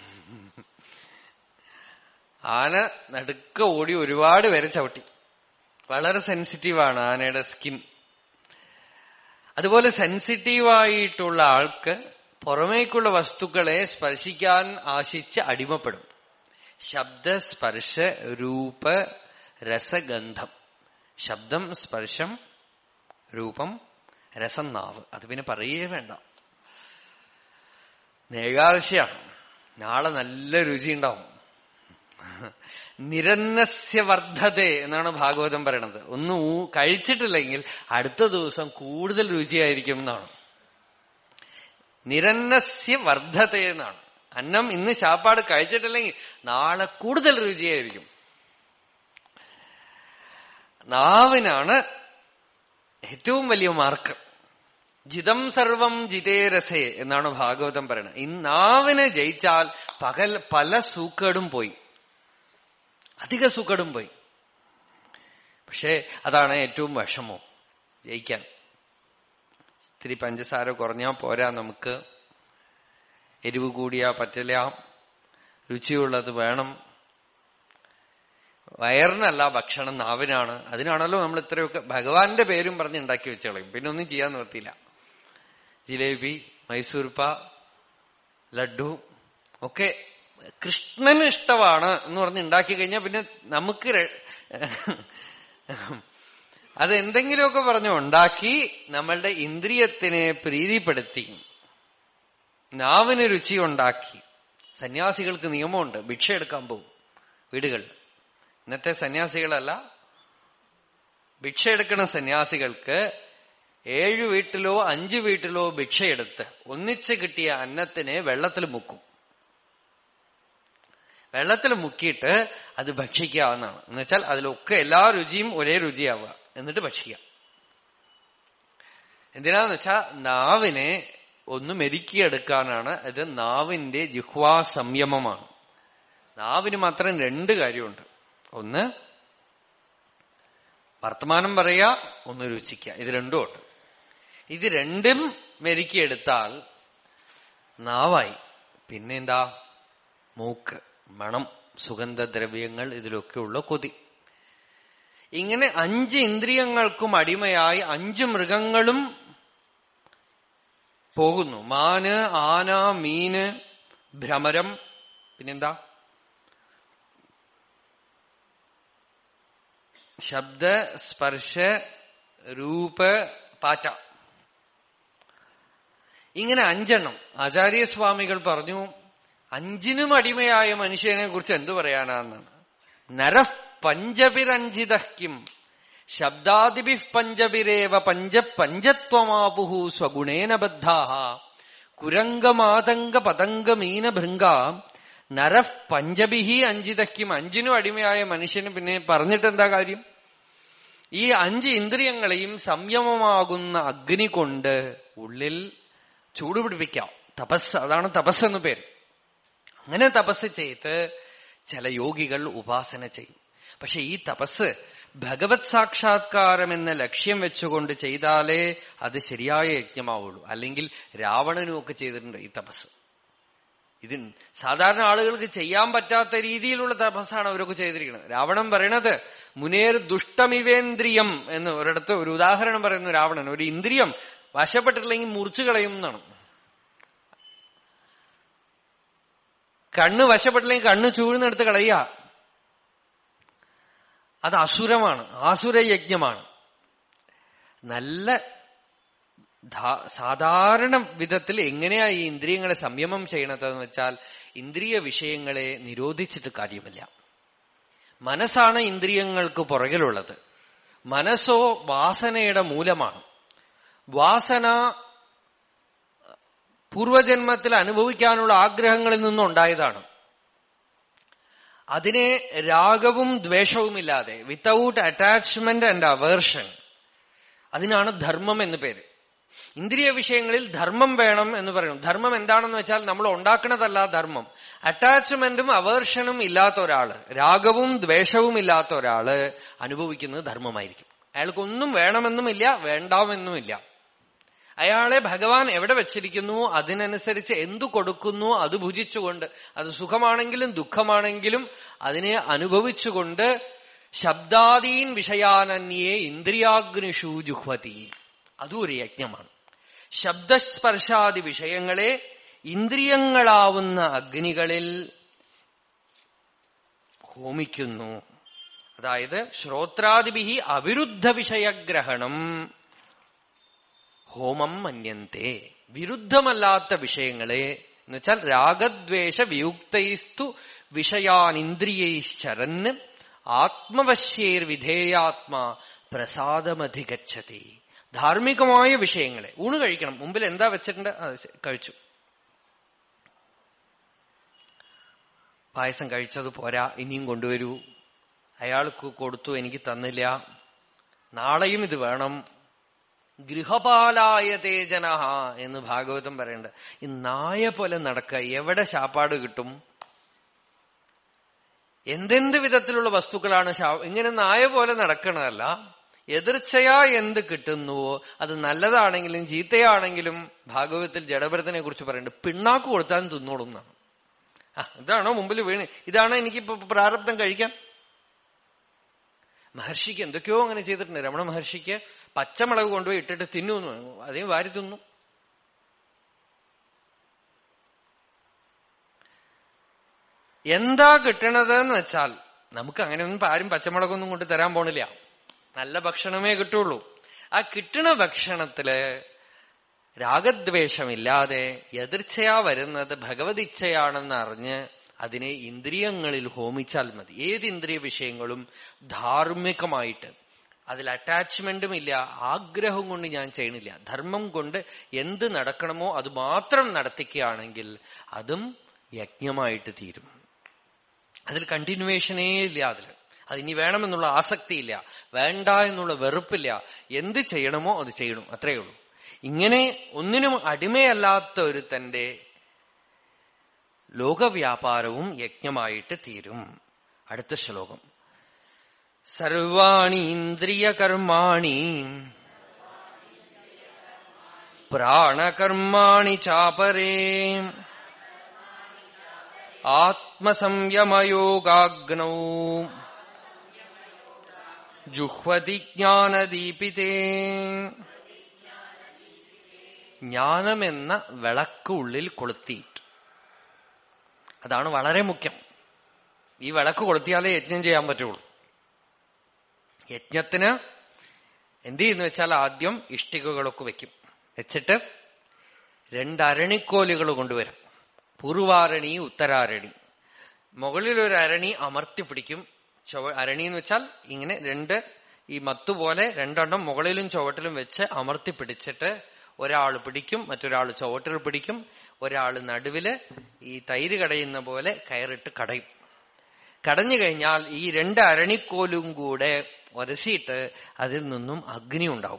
ആന നടുക്ക ഓടി ഒരുപാട് പേരെ ചവിട്ടി. വളരെ സെൻസിറ്റീവാണ് ആനയുടെ സ്കിൻ. അതുപോലെ സെൻസിറ്റീവായിട്ടുള്ള ആൾക്ക് പുറമേക്കുള്ള വസ്തുക്കളെ സ്പർശിക്കാൻ ആശിച്ച് അടിമപ്പെടും. ശബ്ദ, സ്പർശ, രൂപ, രസഗന്ധം. ശബ്ദം, സ്പർശം, രൂപം, രസം, നാവ്. അത് പിന്നെ പറയേ വേണ്ട. ഏകാദശിയാണ്, നാളെ നല്ല രുചി ഉണ്ടാവും. നിരന്നസ്യ വർദ്ധതേ എന്നാണ് ഭാഗവതം പറയണത്. ഒന്നും കഴിച്ചിട്ടില്ലെങ്കിൽ അടുത്ത ദിവസം കൂടുതൽ രുചിയായിരിക്കും എന്നാണ്. നിരന്നസ്യ വർദ്ധതേ എന്നാണ്. അന്നം ഇന്ന് ശാപ്പാട് കഴിച്ചിട്ടില്ലെങ്കിൽ നാളെ കൂടുതൽ രുചിയായിരിക്കും. നാവിനാണ് ഏറ്റവും വലിയ മാർക്ക്. ജിതം സർവം ജിതേരസേ എന്നാണ് ഭാഗവതം പറയുന്നത്. ഈ നാവിനെ ജയിച്ചാൽ പകൽ പല സൂക്കേടും പോയി, അധിക സൂക്കേടും പോയി. പക്ഷേ അതാണ് ഏറ്റവും വിഷമം, ജയിക്കാൻ. ഇത്തിരി പഞ്ചസാര കുറഞ്ഞാൽ പോരാ, നമുക്ക് എരിവ് കൂടിയാ പറ്റില്ല, രുചിയുള്ളത് വേണം. വയറിനല്ല ഭക്ഷണം, നാവിനാണ്. അതിനാണല്ലോ നമ്മൾ ഇത്രയൊക്കെ ഭഗവാന്റെ പേരും പറഞ്ഞ് ഉണ്ടാക്കി വെച്ചോളയും. പിന്നെ ഒന്നും ചെയ്യാൻ നിർത്തിയില്ല. ജിലേബി, മൈസൂർപ്പ, ലഡ്ഡു ഒക്കെ കൃഷ്ണന് ഇഷ്ടമാണ് എന്ന് പറഞ്ഞ് ഉണ്ടാക്കി കഴിഞ്ഞാൽ പിന്നെ നമുക്ക് അത് എന്തെങ്കിലുമൊക്കെ പറഞ്ഞ് ഉണ്ടാക്കി നമ്മളുടെ ഇന്ദ്രിയത്തിനെ പ്രീതിപ്പെടുത്തി നാവിന് രുചി ഉണ്ടാക്കി. സന്യാസികൾക്ക് നിയമമുണ്ട്, ഭിക്ഷ എടുക്കാൻ പോകും വീടുകളിൽ. ഇന്നത്തെ സന്യാസികളല്ല, ഭിക്ഷ എടുക്കുന്ന സന്യാസികൾക്ക് ഏഴു വീട്ടിലോ അഞ്ചു വീട്ടിലോ ഭിക്ഷയെടുത്ത് ഒന്നിച്ച് കിട്ടിയ അന്നത്തിനെ വെള്ളത്തിൽ മുക്കും. വെള്ളത്തിൽ മുക്കിയിട്ട് അത് ഭക്ഷിക്കാവുന്നതാണ്. എന്നുവെച്ചാൽ അതിലൊക്കെ എല്ലാ രുചിയും ഒരേ രുചിയാവുക, എന്നിട്ട് ഭക്ഷിക്കാം. എന്തിനാന്ന് വെച്ചാൽ നാവിനെ ഒന്ന് മെരുക്കിയെടുക്കാനാണ്. ഇത് നാവിന്റെ ജിഹ്വാ സംയമമാണ്. നാവിന് മാത്രം രണ്ട് കാര്യമുണ്ട്. ഒന്ന് വർത്തമാനം പറയാ, ഒന്ന് രുചിക്കുക. ഇത് രണ്ടും ഉണ്ട്. ഇത് രണ്ടും മെരുക്കിയെടുത്താൽ നാവായി. പിന്നെന്താ? മൂക്ക്, മണം, സുഗന്ധദ്രവ്യങ്ങൾ, ഇതിലൊക്കെയുള്ള കൊതി. ഇങ്ങനെ അഞ്ച് ഇന്ദ്രിയങ്ങൾക്കും അടിമയായി അഞ്ചു മൃഗങ്ങളും പോകുന്നു. മാന്, ആന, മീന്, ഭ്രമരം, പിന്നെന്താ? ശബ്ദ, സ്പർശ, രൂപ, പാറ്റ. ഇങ്ങനെ അഞ്ചെണ്ണം. ആചാര്യസ്വാമികൾ പറഞ്ഞു, അഞ്ചിനും അടിമയായ മനുഷ്യനെ കുറിച്ച് എന്തു പറയാനാണെന്നാണ്. നരഃ പഞ്ചഭിരഞ്ജിതഃ ശബ്ദാദിഭിഃ പഞ്ചഭിരേവ പഞ്ച പഞ്ചത്വമാപുഃ സ്വഗുണേന ബദ്ധാഃ കുരംഗമാതംഗ പതംഗ മീനഭൃംഗ നരഃ പഞ്ചഭിഃ അഞ്ജിതഃ. അഞ്ചിനും അടിമയായ മനുഷ്യന് പിന്നെ പറഞ്ഞിട്ട് എന്താ കാര്യം? ഈ അഞ്ച് ഇന്ദ്രിയങ്ങളെയും സംയമമാകുന്ന അഗ്നി കൊണ്ട് ഉള്ളിൽ ചൂടുപിടിപ്പിക്കാം. തപസ്, അതാണ് തപസ് എന്ന് പേര്. അങ്ങനെ തപസ് ചെയ്ത് ചില യോഗികൾ ഉപാസന ചെയ്യും. പക്ഷെ ഈ തപസ് ഭഗവത് സാക്ഷാത്കാരം എന്ന ലക്ഷ്യം വെച്ചുകൊണ്ട് ചെയ്താലേ അത് ശരിയായ യജ്ഞമാവുള്ളൂ. അല്ലെങ്കിൽ രാവണനും ഒക്കെ ചെയ്തിട്ടുണ്ട് ഈ തപസ്. ഇത് സാധാരണ ആളുകൾക്ക് ചെയ്യാൻ പറ്റാത്ത രീതിയിലുള്ള തപസ്സാണ് അവരൊക്കെ ചെയ്തിരിക്കുന്നത്. രാവണൻ പറയണത് മുനേർ ദുഷ്ടമിവേന്ദ്രിയം എന്ന് ഒരിടത്ത് ഒരു ഉദാഹരണം പറയുന്നു. രാവണൻ ഒരു ഇന്ദ്രിയം വശപ്പെട്ടിട്ടില്ലെങ്കിൽ മുറിച്ചു കളയും എന്നാണ്. കണ്ണ് വശപ്പെട്ടില്ലെങ്കിൽ കണ്ണ് ചൂഴ്ന്നെടുത്ത് കളയുക. അത് അസുരമാണ്, ആസുരയജ്ഞമാണ്. നല്ല സാധാരണ വിധത്തിൽ എങ്ങനെയാ ഈ ഇന്ദ്രിയങ്ങളെ സംയമം ചെയ്യണതെന്ന് വെച്ചാൽ, ഇന്ദ്രിയ വിഷയങ്ങളെ നിരോധിച്ചിട്ട് കാര്യമില്ല. മനസ്സാണ് ഇന്ദ്രിയങ്ങൾക്ക് പുറകിലുള്ളത്. മനസ്സോ വാസനയുടെ മൂലമാണ്. വാസന പൂർവജന്മത്തിൽ അനുഭവിക്കാനുള്ള ആഗ്രഹങ്ങളിൽ നിന്നുണ്ടായതാണ്. അതിനെ രാഗവും ദ്വേഷവുമില്ലാതെ, വിത്തൌട്ട് അറ്റാച്ച്മെന്റ് ആൻഡ് അവേർഷൻ, അതിനാണ് ധർമ്മം എന്ന് പേര്. ഇന്ദ്രിയ വിഷയങ്ങളിൽ ധർമ്മം വേണം എന്ന് പറയുന്നു. ധർമ്മം എന്താണെന്ന് വെച്ചാൽ നമ്മൾ ഉണ്ടാക്കുന്നതല്ല ധർമ്മം. അറ്റാച്ച്മെന്റും അവേർഷനും ഇല്ലാത്ത ഒരാള്, രാഗവും ദ്വേഷവും ഇല്ലാത്ത ഒരാള് അനുഭവിക്കുന്നത് ധർമ്മമായിരിക്കും. അയാൾക്കൊന്നും വേണമെന്നുമില്ല, വേണ്ടാമെന്നുമില്ല. അയാളെ ഭഗവാൻ എവിടെ വെച്ചിരിക്കുന്നു അതിനനുസരിച്ച് എന്തു കൊടുക്കുന്നു അത് ഭുജിച്ചുകൊണ്ട്, അത് സുഖമാണെങ്കിലും ദുഃഖമാണെങ്കിലും അതിനെ അനുഭവിച്ചുകൊണ്ട് ശബ്ദാദീൻ വിഷയാനന്യേ ഇന്ദ്രിയാഗ്നിഷു ജുഹ്വതി. അതും ഒരു യജ്ഞമാണ്. ശബ്ദസ്പർശാദി വിഷയങ്ങളെ ഇന്ദ്രിയങ്ങളാവുന്ന അഗ്നികളിൽ ഹോമിക്കുന്നു. അതായത് ശ്രോത്രാദിഭിഹി അവിരുദ്ധ വിഷയഗ്രഹണം ഹോമം മന്യന്തേ. വിരുദ്ധമല്ലാത്ത വിഷയങ്ങളെ എന്ന് വെച്ചാൽ രാഗദ്വേഷ വിയുക്തൈസ്തു വിഷയാനിന്ദ്രിയൈശ്ചരന് ആത്മവശ്യേർ വിധേയാത്മാ പ്രസാദമധിഗച്ഛതി. ധാർമ്മികമായ വിഷയങ്ങളെ, ഊണ് കഴിക്കണം, മുമ്പിൽ എന്താ വെച്ചിട്ടുണ്ട് കഴിച്ചു. പായസം കഴിച്ചത് പോരാ, ഇനിയും കൊണ്ടുവരൂ. അയാൾക്ക് കൊടുത്തു, എനിക്ക് തന്നില്ല, നാളെയും ഇത് വേണം. ഗൃഹപാലായ തേജനഹ എന്ന് ഭാഗവതം പറയണ്ട. ഈ നായ പോലെ നടക്കുക. എവിടെ ശാപ്പാട് കിട്ടും? എന്തെന്ത് വിധത്തിലുള്ള വസ്തുക്കളാണ് ഇങ്ങനെ നായ പോലെ നടക്കണതല്ല. എതിർച്ചയാ എന്ത് കിട്ടുന്നുവോ അത് നല്ലതാണെങ്കിലും ചീത്തയാണെങ്കിലും ഭാഗവതത്തിൽ ജഡഭരതനെ കുറിച്ച് പറയുന്നുണ്ട്. പിണ്ണാക്ക് കൊടുത്താലും തിന്നോളും എന്നാണ്. ആ ഇതാണോ മുമ്പിൽ വീണ്, ഇതാണോ എനിക്കിപ്പോ പ്രാരബ്ധം കഴിക്കാം. മഹർഷിക്ക് എന്തൊക്കെയോ അങ്ങനെ ചെയ്തിട്ടുണ്ട്. രമണ മഹർഷിക്ക് പച്ചമുളക് കൊണ്ടുപോയി ഇട്ടിട്ട് തിന്നു, അതേ വാരി തിന്നു. എന്താ കിട്ടണതെന്ന് വെച്ചാൽ നമുക്ക് അങ്ങനെയൊന്നും ആരും പച്ചമുളകൊന്നും കൊണ്ട് തരാൻ പോണില്ല. നല്ല ഭക്ഷണമേ കിട്ടുള്ളൂ. ആ കിട്ടണ ഭക്ഷണത്തില് രാഗദ്വേഷമില്ലാതെ എതിർച്ചയാ വരുന്നത് ഭഗവതിച്ഛയാണെന്ന് അറിഞ്ഞ് അതിനെ ഇന്ദ്രിയങ്ങളിൽ ഹോമിച്ചാൽ മതി. ഏത് ഇന്ദ്രിയ വിഷയങ്ങളും ധാർമ്മികമായിട്ട്, അതിൽ അറ്റാച്ച്മെന്റും ഇല്ല, ആഗ്രഹം കൊണ്ട് ഞാൻ ചെയ്യണില്ല, ധർമ്മം കൊണ്ട് എന്ത് നടക്കണമോ അത് മാത്രം നടത്തിക്കുകയാണെങ്കിൽ അതും യജ്ഞമായിട്ട് തീരും. അതിൽ കണ്ടിന്യൂവേഷനേ ഇല്ല. അതിൽ അതിനി വേണമെന്നുള്ള ആസക്തിയില്ല, വേണ്ട എന്നുള്ള വെറുപ്പില്ല. എന്ത് ചെയ്യണമോ അത് ചെയ്യണം, അത്രയേ ഉള്ളൂ. ഇങ്ങനെ ഒന്നിനും അടിമയല്ലാത്ത ഒരു തന്റെ ലോകവ്യാപാരവും യജ്ഞമായിട്ട് തീരും. അടുത്ത ശ്ലോകം. സർവാണി ഇന്ദ്രിയകർമാണി പ്രാണകർമാണി ചാപരേ ആത്മസംയമയോഗാഗ്നൗ ജുഹ്വതി ജ്ഞാനദീപിതേ. ജ്ഞാനമെന്ന വിളക്ക് ഉള്ളിൽ കൊളുത്തിയിട്ട്, അതാണ് വളരെ മുഖ്യം. ഈ വിളക്ക് കൊളുത്തിയാലേ യജ്ഞം ചെയ്യാൻ പറ്റുള്ളൂ. യജ്ഞത്തിന് എന്ത് ചെയ്യുന്നു വെച്ചാൽ ആദ്യം ഇഷ്ടികകളൊക്കെ വെക്കും. വെച്ചിട്ട് രണ്ടരണിക്കോലുകൾ കൊണ്ടുവരും. പൂർവാരണി ഉത്തരാരണി. മുകളിലൊരു അരണി അമർത്തി പിടിക്കും. ചുവ അരണി എന്ന് വെച്ചാൽ ഇങ്ങനെ രണ്ട് ഈ മത്തുപോലെ രണ്ടെണ്ണം മുകളിലും ചുവട്ടിലും വെച്ച് അമർത്തി പിടിച്ചിട്ട് ഒരാൾ പിടിക്കും, മറ്റൊരാൾ ചുവട്ടിൽ പിടിക്കും, ഒരാൾ നടുവില് ഈ തൈര് കടയുന്ന പോലെ കയറിട്ട് കടയും. കടഞ്ഞു കഴിഞ്ഞാൽ ഈ രണ്ട് അരണിക്കോലും കൂടെ ഒരസിയിട്ട് അതിൽ നിന്നും അഗ്നി ഉണ്ടാവും.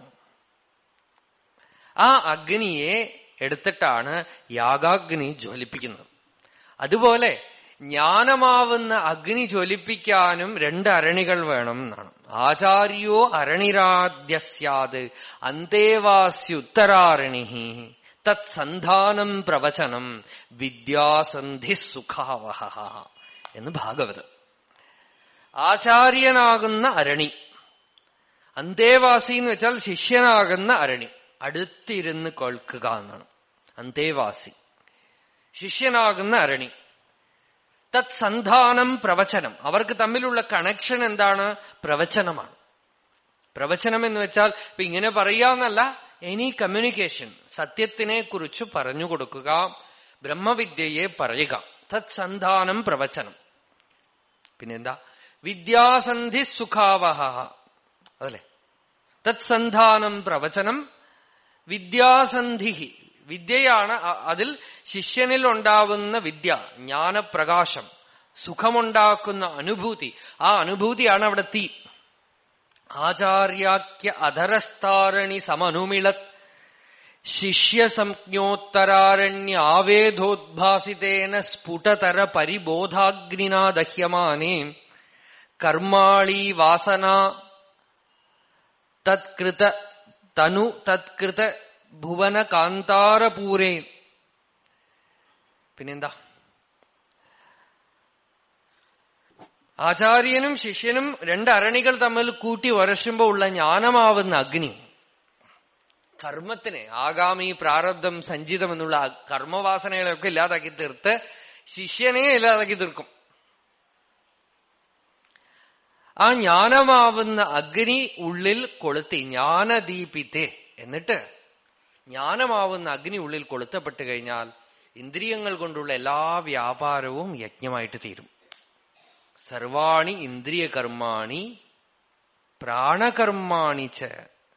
ആ അഗ്നിയെ എടുത്തിട്ടാണ് യാഗാഗ്നി ജ്വലിപ്പിക്കുന്നത്. അതുപോലെ ജ്ഞാനമാവുന്ന അഗ്നി ജ്വലിപ്പിക്കാനും രണ്ട് അരണികൾ വേണം എന്നാണ്. ആചാര്യോ അരണിരാദ്യസ്യാത് അന്തേവാസ്യുത്തരാരണി തത് സന്ധാനം പ്രവചനം വിദ്യാസന്ധി സുഖാവഹ എന്ന് ഭാഗവതം. ആചാര്യനാകുന്ന അരണി, അന്തേവാസി എന്ന് വെച്ചാൽ ശിഷ്യനാകുന്ന അരണി, അടുത്തിരുന്ന് കേൾക്കുക എന്നാണ് അന്തേവാസി. ശിഷ്യനാകുന്ന അരണി. തത് സന്ധാനം പ്രവചനം. അവർക്ക് തമ്മിലുള്ള കണക്ഷൻ എന്താണ്? പ്രവചനമാണ്. പ്രവചനം എന്ന് വെച്ചാൽ ഇപ്പൊ ഇങ്ങനെ പറയാന്നല്ല, എനി കമ്മ്യൂണിക്കേഷൻ, സത്യത്തിനെ കുറിച്ച് പറഞ്ഞു കൊടുക്കുക, ബ്രഹ്മവിദ്യയെ പറയുക. തത് സന്ധാനം പ്രവചനം. പിന്നെന്താ? വിദ്യാസന്ധി സുഖാവഹ, അതല്ലേ? തത് സന്ധാനം പ്രവചനം വിദ്യാസന്ധി. വിദ്യയാണ് അതിൽ ശിഷ്യനിൽ ഉണ്ടാവുന്ന വിദ്യ, ജ്ഞാനപ്രകാശം, സുഖമുണ്ടാക്കുന്ന അനുഭൂതി. ആ അനുഭൂതിയാണ് അവിടെ തീ. ആചാര്യാക്യ അധരസ്താരണി സമനുമിളത് ശിഷ്യസംജ്ഞോത്തരാരണ്യ ആവേദോദ്ഭാസിതേന സ്ഫുടതര പരിബോധാഗ്നിനാ ദഹ്യമാനേ കർമാളി വാസന തത്കൃത തനു തത്കൃത ഭുവന കാന്താരപൂരേ. പിന്നെന്താ? ആചാര്യനും ശിഷ്യനും രണ്ട് അരണികൾ തമ്മിൽ കൂട്ടി ഉരശുമ്പോ ഉള്ള ജ്ഞാനമാവുന്ന അഗ്നി കർമ്മത്തിനെ, ആഗാമി പ്രാരബ്ധം സഞ്ചിതം എന്നുള്ള കർമ്മവാസനകളെയൊക്കെ ഇല്ലാതാക്കി തീർത്ത് ശിഷ്യനെ ഇല്ലാതാക്കി തീർക്കും. ആ ജ്ഞാനമാവുന്ന അഗ്നി ഉള്ളിൽ കൊളുത്തി ജ്ഞാനദീപിതേ. എന്നിട്ട് ജ്ഞാനമാവുന്ന അഗ്നി ഉള്ളിൽ കൊളുത്തപ്പെട്ട് കഴിഞ്ഞാൽ ഇന്ദ്രിയങ്ങൾ കൊണ്ടുള്ള എല്ലാ വ്യാപാരവും യജ്ഞമായിട്ട് തീരും. സർവാണി ഇന്ദ്രിയകർമാണി പ്രാണകർമാണി ച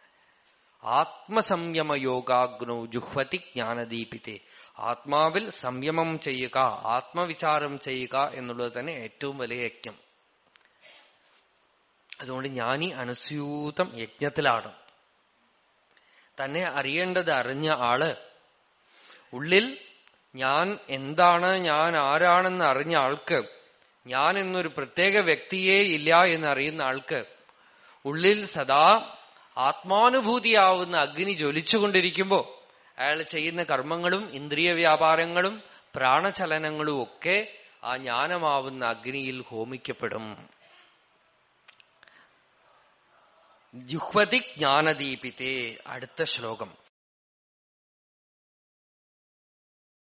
ആത്മസംയമയോഗാഗ്നോ ജുഹ്വതി ജ്ഞാനദീപിതേ. ആത്മാവിൽ സംയമം ചെയ്യുക, ആത്മവിചാരം ചെയ്യുക എന്നുള്ളത് തന്നെ ഏറ്റവും വലിയ യജ്ഞം. അതുകൊണ്ട് ജ്ഞാനി അനുസ്യൂതം യജ്ഞത്തിലാണ്. തന്നെ അറിയേണ്ടത് അറിഞ്ഞ ആള്, ഉള്ളിൽ ഞാൻ എന്താണ്, ഞാൻ ആരാണെന്ന് അറിഞ്ഞ ആൾക്ക്, ഞാൻ എന്നൊരു പ്രത്യേക വ്യക്തിയേ ഇല്ല എന്നറിയുന്ന ആൾക്ക്, ഉള്ളിൽ സദാ ആത്മാനുഭൂതിയാവുന്ന അഗ്നി ജ്വലിച്ചുകൊണ്ടിരിക്കുമ്പോ അയാൾ ചെയ്യുന്ന കർമ്മങ്ങളും ഇന്ദ്രിയ വ്യാപാരങ്ങളും പ്രാണചലനങ്ങളും ഒക്കെ ആ ജ്ഞാനമാവുന്ന അഗ്നിയിൽ ഹോമിക്കപ്പെടും. ജുഹ്വതി ജ്ഞാനദീപിതേ. അടുത്ത ശ്ലോകം.